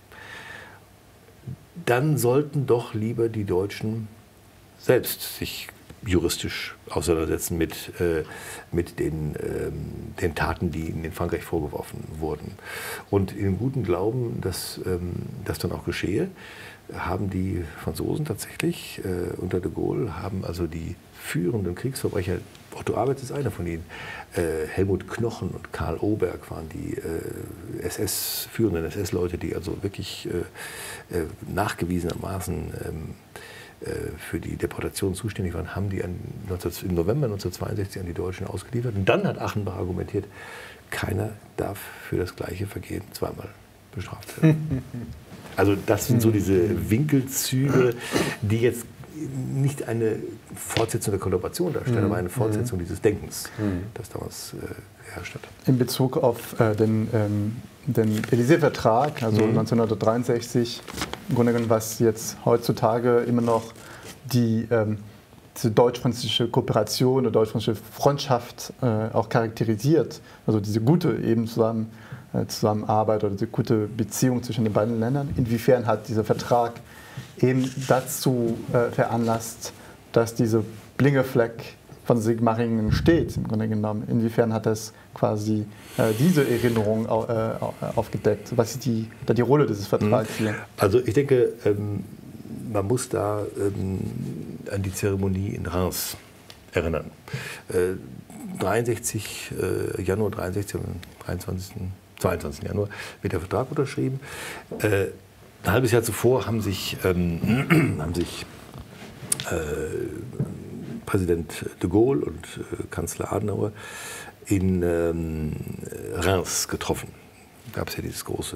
Dann sollten doch lieber die Deutschen selbst sich juristisch auseinandersetzen mit, äh, mit den, ähm, den Taten, die ihnen in Frankreich vorgeworfen wurden. Und in dem guten Glauben, dass ähm, das dann auch geschehe, haben die Franzosen tatsächlich äh, unter de Gaulle, haben also die führenden Kriegsverbrecher, Otto Abels ist einer von ihnen, äh, Helmut Knochen und Karl Oberg waren die äh, S S, führenden S S-Leute, die also wirklich äh, äh, nachgewiesenermaßen ähm, äh, für die Deportation zuständig waren, haben die an, im November neunzehnhundertzweiundsechzig an die Deutschen ausgeliefert. Und dann hat Achenbach argumentiert, keiner darf für das gleiche Vergehen zweimal bestraft werden. Also das sind so diese Winkelzüge, die jetzt nicht eine Fortsetzung der Kollaboration darstellen, mhm. aber eine Fortsetzung mhm. dieses Denkens, mhm. das damals äh, geherrscht hat. In Bezug auf äh, den, ähm, den Élysée-Vertrag, also mhm. neunzehnhundertdreiundsechzig, im Grunde genommen, was jetzt heutzutage immer noch die ähm, diese deutsch-französische Kooperation oder deutsch-französische Freundschaft äh, auch charakterisiert, also diese gute eben zusammen, äh, Zusammenarbeit oder diese gute Beziehung zwischen den beiden Ländern. Inwiefern hat dieser Vertrag eben dazu äh, veranlasst, dass dieser Blingerfleck von Sigmaringen steht, im Grunde genommen. Inwiefern hat das quasi äh, diese Erinnerung au, äh, aufgedeckt? Was ist die, da die Rolle dieses Vertrags hier? Also ich denke, ähm, man muss da ähm, an die Zeremonie in Reims erinnern. Äh, dreiundsechzig, äh, Januar dreiundsechzig, am dreiundzwanzigsten, zweiundzwanzigsten Januar wird der Vertrag unterschrieben. Äh, Ein halbes Jahr zuvor haben sich, ähm, haben sich äh, Präsident de Gaulle und äh, Kanzler Adenauer in ähm, Reims getroffen. Da gab es ja dieses große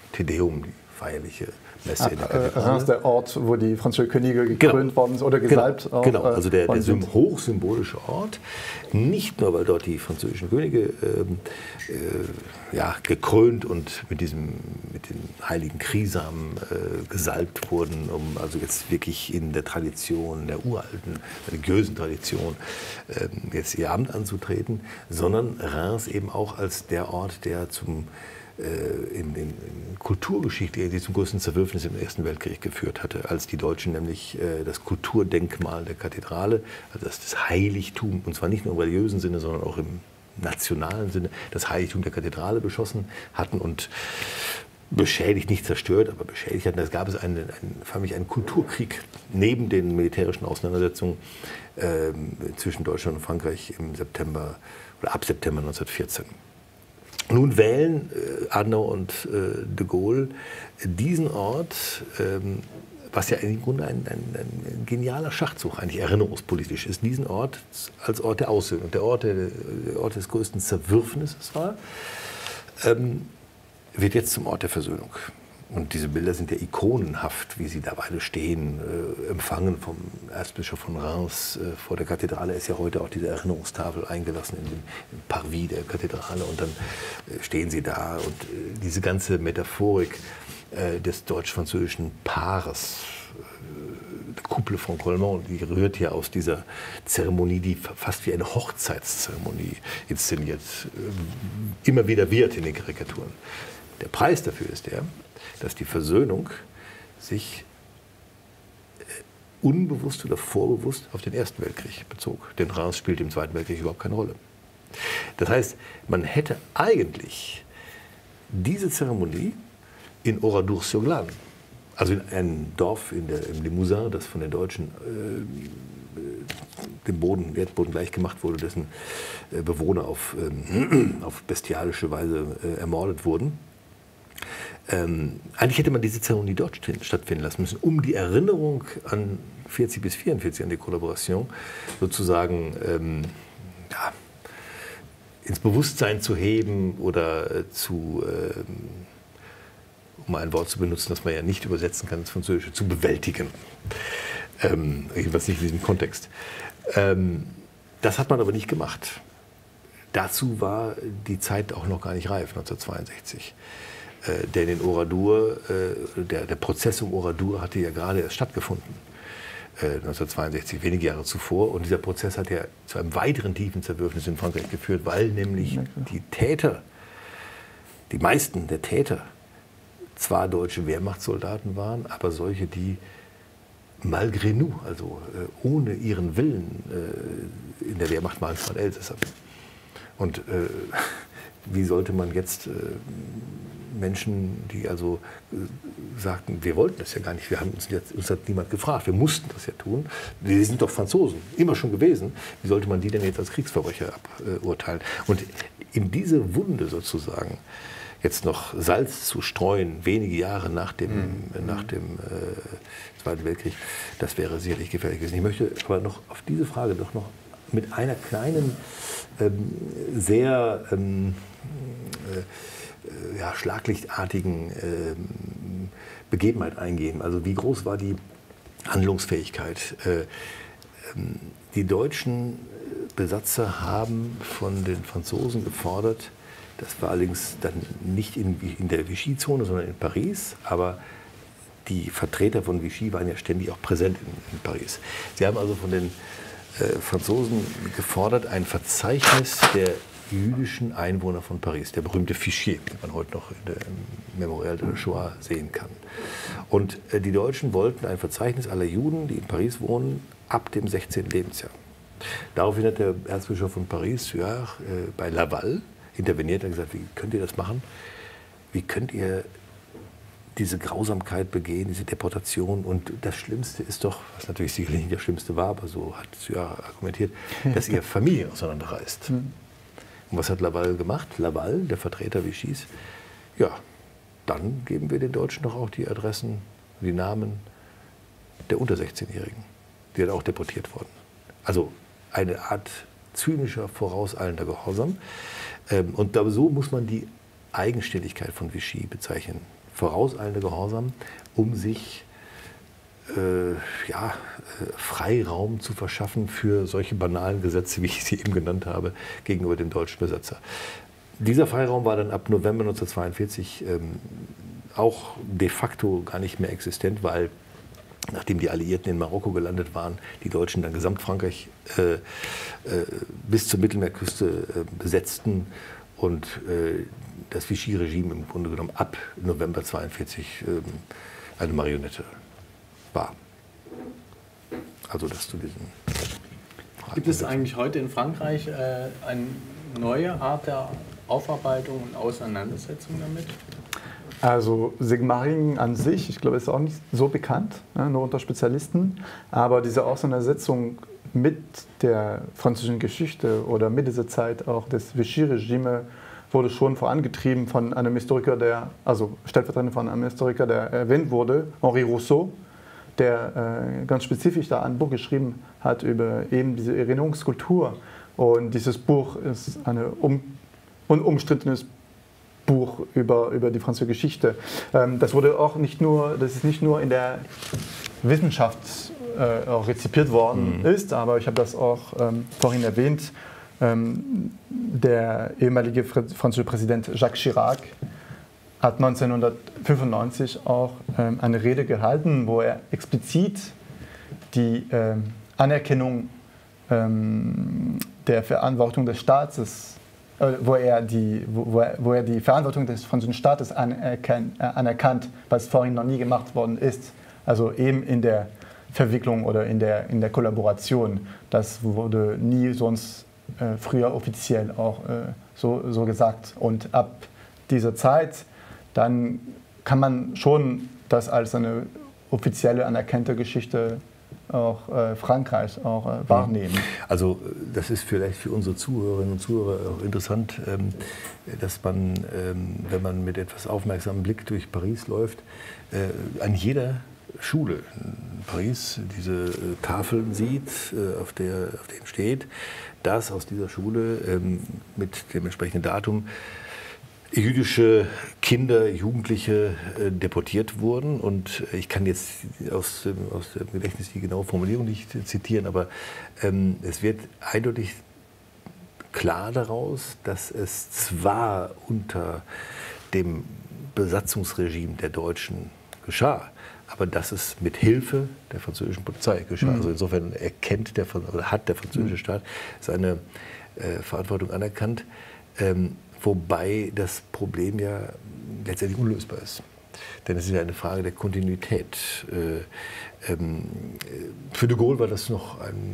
Te Deum, die feierliche Messe in der Reims, Kathedrale. der Ort, wo die französischen Könige gekrönt genau. worden sind oder gesalbt Genau, auch, genau. Also der, der sind. hochsymbolische Ort, nicht nur, weil dort die französischen Könige ähm, äh, ja, gekrönt und mit, diesem, mit den heiligen Krisamen äh, gesalbt wurden, um also jetzt wirklich in der Tradition, der uralten, religiösen Tradition äh, jetzt ihr Amt anzutreten, sondern Reims eben auch als der Ort, der zum In, in, in Kulturgeschichte, die zum größten Zerwürfnis im Ersten Weltkrieg geführt hatte, als die Deutschen nämlich äh, das Kulturdenkmal der Kathedrale, also das, das Heiligtum, und zwar nicht nur im religiösen Sinne, sondern auch im nationalen Sinne, das Heiligtum der Kathedrale beschossen hatten und beschädigt, nicht zerstört, aber beschädigt hatten. Da gab es einen, einen, für mich einen Kulturkrieg neben den militärischen Auseinandersetzungen äh, zwischen Deutschland und Frankreich im September oder ab September neunzehnhundertvierzehn. Nun wählen äh, Adenauer und äh, de Gaulle diesen Ort, ähm, was ja im Grunde ein, ein, ein genialer Schachzug eigentlich erinnerungspolitisch ist, diesen Ort als Ort der Aussöhnung und der Ort, der, der Ort des größten Zerwürfnisses war, ähm, wird jetzt zum Ort der Versöhnung. Und diese Bilder sind ja ikonenhaft, wie sie da beide stehen, äh, empfangen vom Erzbischof von Reims äh, vor der Kathedrale. Ist ja heute auch diese Erinnerungstafel eingelassen in dem im Parvis der Kathedrale. Und dann äh, stehen sie da und äh, diese ganze Metaphorik äh, des deutsch-französischen Paares, äh, Couple von Colmont, die rührt ja aus dieser Zeremonie, die fast wie eine Hochzeitszeremonie inszeniert, äh, immer wieder wird in den Karikaturen. Der Preis dafür ist der, dass die Versöhnung sich unbewusst oder vorbewusst auf den Ersten Weltkrieg bezog. Denn Reims spielt im Zweiten Weltkrieg überhaupt keine Rolle. Das heißt, man hätte eigentlich diese Zeremonie in Oradour-sur-Glane, also in einem Dorf in der, im Limousin, das von den Deutschen äh, dem Boden, Erdboden gleich gemacht wurde, dessen äh, Bewohner auf, ähm, auf bestialische Weise äh, ermordet wurden. Ähm, eigentlich hätte man diese Zeremonie dort stattfinden lassen müssen, um die Erinnerung an vierzig bis vierundvierzig, an die Kollaboration, sozusagen ähm, ja, ins Bewusstsein zu heben oder äh, zu, ähm, um ein Wort zu benutzen, das man ja nicht übersetzen kann ins Französische, zu bewältigen. Ähm, jedenfalls nicht in diesem Kontext. Ähm, das hat man aber nicht gemacht. Dazu war die Zeit auch noch gar nicht reif, neunzehnhundertzweiundsechzig. Äh, denn in Oradour, äh, der, der Prozess um Oradour hatte ja gerade erst stattgefunden, äh, neunzehnhundertzweiundsechzig, wenige Jahre zuvor. Und dieser Prozess hat ja zu einem weiteren tiefen Zerwürfnis in Frankreich geführt, weil nämlich ja, die Täter, die meisten der Täter, zwar deutsche Wehrmachtssoldaten waren, aber solche, die malgré nous, also äh, ohne ihren Willen äh, in der Wehrmacht waren, von Elsässer. Und äh, wie sollte man jetzt äh, Menschen, die also äh, sagten, wir wollten das ja gar nicht, wir haben uns, jetzt, uns hat niemand gefragt, wir mussten das ja tun, wir sind doch Franzosen, immer schon gewesen, wie sollte man die denn jetzt als Kriegsverbrecher aburteilen? Und in diese Wunde sozusagen jetzt noch Salz zu streuen, wenige Jahre nach dem, mhm. nach dem äh, Zweiten Weltkrieg, das wäre sicherlich gefährlich gewesen. Ich möchte aber noch auf diese Frage doch noch mit einer kleinen, ähm, sehr ähm, äh, ja, schlaglichtartigen ähm, Begebenheit eingehen. Also wie groß war die Handlungsfähigkeit? Äh, ähm, die deutschen Besatzer haben von den Franzosen gefordert, das war allerdings dann nicht in, in der Vichy-Zone, sondern in Paris. Aber die Vertreter von Vichy waren ja ständig auch präsent in, in Paris. Sie haben also von den äh, Franzosen gefordert, ein Verzeichnis der jüdischen Einwohner von Paris, der berühmte Fichier, den man heute noch in der, im Memorial de la Shoah sehen kann. Und äh, die Deutschen wollten ein Verzeichnis aller Juden, die in Paris wohnen, ab dem sechzehnten Lebensjahr. Daraufhin hat der Erzbischof von Paris, ja, äh, bei Laval, interveniert und gesagt, wie könnt ihr das machen? Wie könnt ihr diese Grausamkeit begehen, diese Deportation? Und das Schlimmste ist doch, was natürlich sicherlich nicht das Schlimmste war, aber so hat Suard argumentiert, dass ihr Familien auseinanderreißt. Und was hat Laval gemacht? Laval, der Vertreter Vichys, ja, dann geben wir den Deutschen doch auch die Adressen, die Namen der unter sechzehnjährigen, die dann auch deportiert wurden. Also eine Art zynischer, vorauseilender Gehorsam. Und so muss man die Eigenständigkeit von Vichy bezeichnen. vorauseilende Gehorsam, um sich äh, ja, äh, Freiraum zu verschaffen für solche banalen Gesetze, wie ich sie eben genannt habe, gegenüber dem deutschen Besetzer. Dieser Freiraum war dann ab November neunzehnhundertzweiundvierzig ähm, auch de facto gar nicht mehr existent, weil nachdem die Alliierten in Marokko gelandet waren, die Deutschen dann Gesamtfrankreich äh, äh, bis zur Mittelmeerküste äh, besetzten und äh, das Vichy-Regime im Grunde genommen ab November neunzehnhundertzweiundvierzig äh, eine Marionette war. Also das zu diesen Fragen. Gibt es eigentlich heute in Frankreich äh, eine neue Art der Aufarbeitung und Auseinandersetzung damit? Also Sigmaringen an sich, ich glaube, ist auch nicht so bekannt, ne, nur unter Spezialisten. Aber diese Auseinandersetzung mit der französischen Geschichte oder mit dieser Zeit auch des Vichy-Regimes wurde schon vorangetrieben von einem Historiker, der, also stellvertretend von einem Historiker, der erwähnt wurde, Henri Rousseau, der äh, ganz spezifisch da ein Buch geschrieben hat über eben diese Erinnerungskultur. Und dieses Buch ist ein um, unumstrittenes Buch über, über die französische Geschichte. Ähm, das wurde auch nicht nur, das ist nicht nur in der Wissenschaft äh, auch rezipiert worden mhm. ist, aber ich habe das auch ähm, vorhin erwähnt. Ähm, der ehemalige französische Präsident Jacques Chirac hat neunzehnhundertfünfundneunzig auch ähm, eine Rede gehalten, wo er explizit die ähm, Anerkennung ähm, der Verantwortung des Staates Wo er, die, wo, wo er die Verantwortung des französischen Staates anerkannt, anerkannt, was vorhin noch nie gemacht worden ist. Also eben in der Verwicklung oder in der, in der Kollaboration. Das wurde nie sonst äh, früher offiziell auch äh, so, so gesagt. Und ab dieser Zeit, dann kann man schon das als eine offizielle anerkannte Geschichte auch äh, Frankreich auch äh, wahrnehmen. Also das ist vielleicht für unsere Zuhörerinnen und Zuhörer auch interessant, ähm, dass man, ähm, wenn man mit etwas aufmerksamem Blick durch Paris läuft, äh, an jeder Schule in Paris diese äh, Tafeln sieht, äh, auf, der, auf denen steht, dass aus dieser Schule ähm, mit dem entsprechenden Datum jüdische Kinder, Jugendliche äh, deportiert wurden. Und ich kann jetzt aus, aus dem Gedächtnis die genaue Formulierung nicht zitieren, aber ähm, es wird eindeutig klar daraus, dass es zwar unter dem Besatzungsregime der Deutschen geschah, aber dass es mit Hilfe der französischen Polizei geschah. Mhm. Also insofern erkennt der, oder hat der französische Staat seine äh, Verantwortung anerkannt. Ähm, Wobei das Problem ja letztendlich unlösbar ist. Denn es ist ja eine Frage der Kontinuität. Äh, ähm, für de Gaulle war das noch ein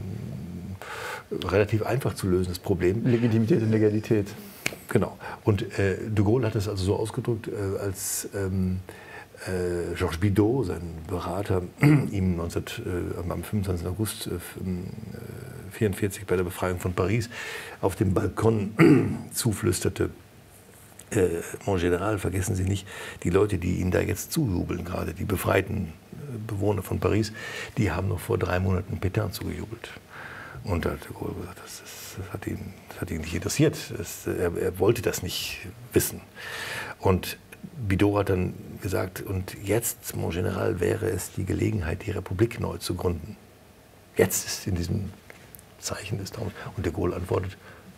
relativ einfach zu lösendes Problem. Legitimität und Legalität. Genau. Und äh, de Gaulle hat es also so ausgedrückt, äh, als ähm, äh, Georges Bidault, sein Berater, ihm neunzehn, äh, am fünfundzwanzigsten August neunzehnhundertvierundvierzig bei der Befreiung von Paris auf dem Balkon zuflüsterte, äh, Mon Général, vergessen Sie nicht, die Leute, die Ihnen da jetzt zujubeln, gerade die befreiten Bewohner von Paris, die haben noch vor drei Monaten Pétain zugejubelt. Und da hat de Gaulle gesagt, das, ist, das, hat ihn, das hat ihn nicht interessiert, das, er, er wollte das nicht wissen. Und Bidault hat dann gesagt, und jetzt, Mon Général, wäre es die Gelegenheit, die Republik neu zu gründen. Jetzt ist in diesem Zeichen des Traums. Und de Gaulle antwortet,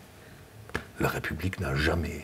La République n'a jamais,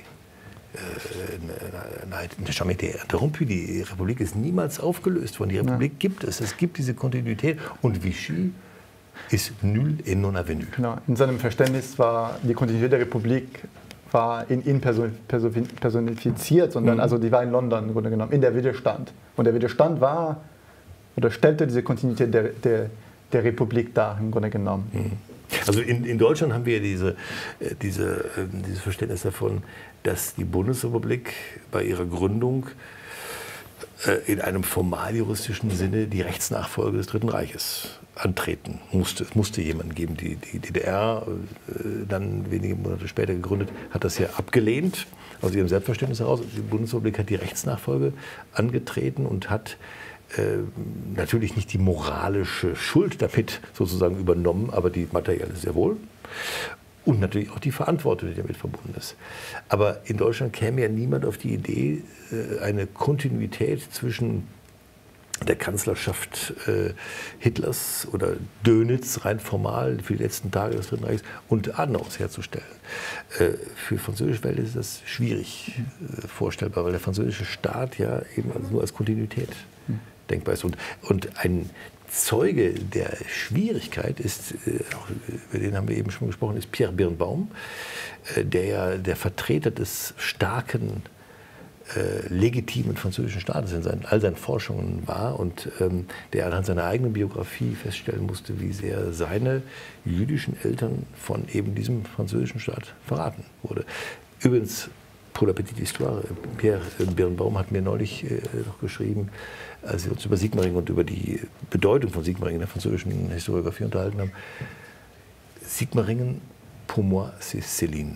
äh, n'a jamais été interrompue. Die Republik ist niemals aufgelöst worden. Die Republik ja. gibt es. Es gibt diese Kontinuität. Und Vichy ist nul et non avenu. Genau. In seinem Verständnis war die Kontinuität der Republik war in ihn personifiziert, sondern mhm. also die war in London im Grunde genommen, in der Widerstand. Und der Widerstand war oder stellte diese Kontinuität der, der, der Republik dar, im Grunde genommen. Mhm. Also in, in Deutschland haben wir diese, diese, dieses Verständnis davon, dass die Bundesrepublik bei ihrer Gründung in einem formaljuristischen Sinne die Rechtsnachfolge des Dritten Reiches antreten musste. Es musste jemanden geben. Die, die D D R, dann wenige Monate später gegründet, hat das ja abgelehnt, aus ihrem Selbstverständnis heraus. Die Bundesrepublik hat die Rechtsnachfolge angetreten und hat äh, natürlich nicht die moralische Schuld damit sozusagen übernommen, aber die materielle sehr wohl. Und natürlich auch die Verantwortung, die damit verbunden ist. Aber in Deutschland käme ja niemand auf die Idee, eine Kontinuität zwischen der Kanzlerschaft äh, Hitlers oder Dönitz rein formal für die letzten Tage des Dritten Reichs und Adenauers herzustellen. Äh, für französische Welt ist das schwierig äh, vorstellbar, weil der französische Staat ja eben also nur als Kontinuität mhm. denkbar ist. Und, und ein Zeuge der Schwierigkeit ist, äh, auch, über den haben wir eben schon gesprochen, ist Pierre Birnbaum, äh, der ja der Vertreter des starken Äh, legitimen französischen Staates in seinen, all seinen Forschungen war und ähm, der anhand seiner eigenen Biografie feststellen musste, wie sehr seine jüdischen Eltern von eben diesem französischen Staat verraten wurde. Übrigens, pour la petite histoire, Pierre Birnbaum hat mir neulich äh, noch geschrieben, als wir uns über Sigmaringen und über die Bedeutung von Sigmaringen in der französischen Historiographie unterhalten haben, Sigmaringen, pour moi, c'est Céline.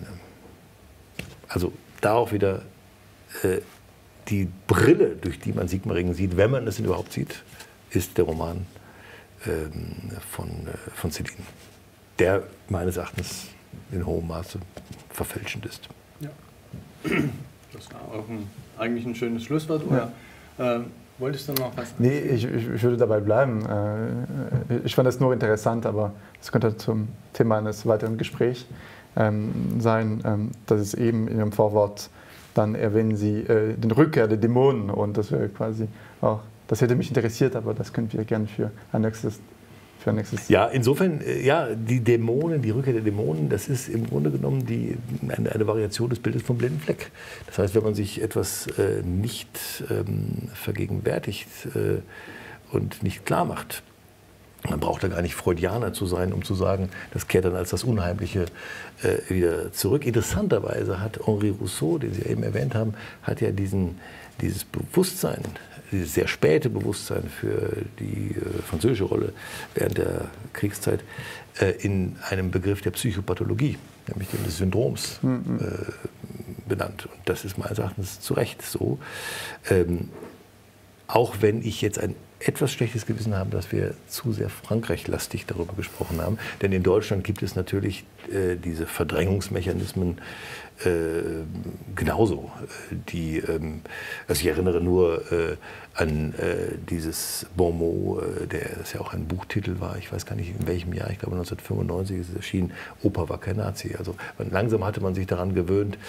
Also da auch wieder die Brille, durch die man Sigmaringen sieht, wenn man es denn überhaupt sieht, ist der Roman ähm, von, äh, von Céline, der meines Erachtens in hohem Maße verfälschend ist. Ja. Das war auch ein, eigentlich ein schönes Schlusswort. Oder ja. äh, wolltest du noch was? Nee, ich, ich würde dabei bleiben. Ich fand das nur interessant, aber es könnte zum Thema eines weiteren Gesprächs ähm, sein, ähm, dass es eben in dem Vorwort dann erwähnen Sie äh, den Rückkehr der Dämonen und das wäre quasi auch, das hätte mich interessiert, aber das können wir gerne für ein nächstes, für ein nächstes. Ja, insofern, ja, die Dämonen, die Rückkehr der Dämonen, das ist im Grunde genommen die, eine, eine Variation des Bildes vom blinden Fleck. Das heißt, wenn man sich etwas äh, nicht ähm, vergegenwärtigt äh, und nicht klar macht, man braucht da gar nicht Freudianer zu sein, um zu sagen, das kehrt dann als das Unheimliche äh, wieder zurück. Interessanterweise hat Henri Rousseau, den Sie eben erwähnt haben, hat ja diesen, dieses Bewusstsein, dieses sehr späte Bewusstsein für die äh, französische Rolle während der Kriegszeit äh, in einem Begriff der Psychopathologie, nämlich dem des Syndroms, mhm. äh, benannt. Und das ist meines Erachtens zu Recht so. Ähm, auch wenn ich jetzt ein etwas schlechtes Gewissen haben, dass wir zu sehr frankreichlastig darüber gesprochen haben. Denn in Deutschland gibt es natürlich äh, diese Verdrängungsmechanismen äh, genauso. Die, ähm, also ich erinnere nur äh, an äh, dieses Bon mot, äh, der das ja auch ein Buchtitel war, ich weiß gar nicht in welchem Jahr, ich glaube neunzehnhundertfünfundneunzig ist es erschienen, Opa war kein Nazi. Also langsam hatte man sich daran gewöhnt,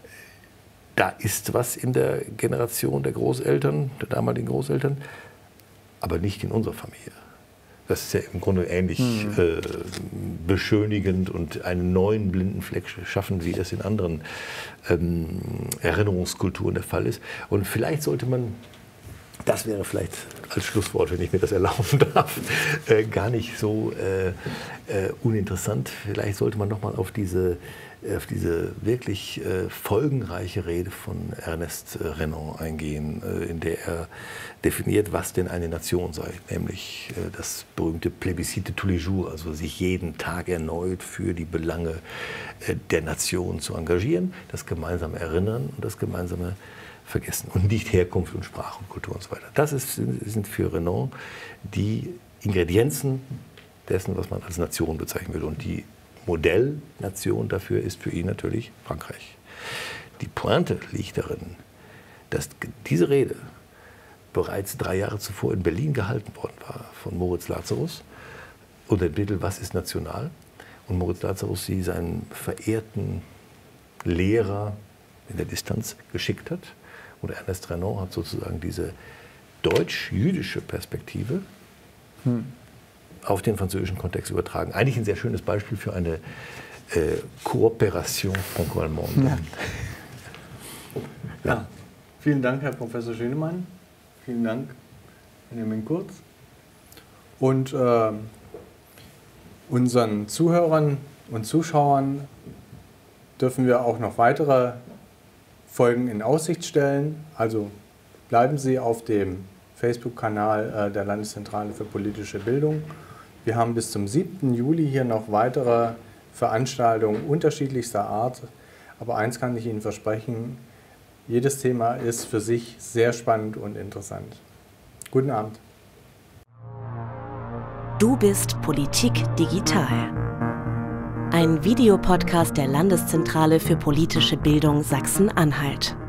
da ist was in der Generation der Großeltern, der damaligen Großeltern, aber nicht in unserer Familie. Das ist ja im Grunde ähnlich mhm. äh, beschönigend und einen neuen blinden Fleck schaffen, wie das in anderen ähm, Erinnerungskulturen der Fall ist. Und vielleicht sollte man, das wäre vielleicht als Schlusswort, wenn ich mir das erlauben darf, äh, gar nicht so äh, äh, uninteressant. Vielleicht sollte man noch mal auf diese auf diese wirklich äh, folgenreiche Rede von Ernest äh, Renan eingehen, äh, in der er definiert, was denn eine Nation sei, nämlich äh, das berühmte Plébiscite tous les jours, also sich jeden Tag erneut für die Belange äh, der Nation zu engagieren, das gemeinsame Erinnern und das gemeinsame Vergessen und nicht Herkunft und Sprache und Kultur und so weiter. Das ist, sind für Renan die Ingredienzen dessen, was man als Nation bezeichnen will. Und die Modellnation dafür ist für ihn natürlich Frankreich. Die Pointe liegt darin, dass diese Rede bereits drei Jahre zuvor in Berlin gehalten worden war von Moritz Lazarus unter dem Titel Was ist national? Und Moritz Lazarus sie seinen verehrten Lehrer in der Distanz geschickt hat. Und Ernest Renan hat sozusagen diese deutsch-jüdische Perspektive hm. auf den französischen Kontext übertragen. Eigentlich ein sehr schönes Beispiel für eine äh, Kooperation franco-allemande. Ja. Ja. Vielen Dank, Herr Professor Schönemann. Vielen Dank, Benjamin Kurz. Und äh, unseren Zuhörern und Zuschauern dürfen wir auch noch weitere Folgen in Aussicht stellen. Also bleiben Sie auf dem Facebook-Kanal äh, der Landeszentrale für politische Bildung. Wir haben bis zum siebten Juli hier noch weitere Veranstaltungen unterschiedlichster Art. Aber eins kann ich Ihnen versprechen, jedes Thema ist für sich sehr spannend und interessant. Guten Abend. Du bist Politik digital. Ein Videopodcast der Landeszentrale für politische Bildung Sachsen-Anhalt.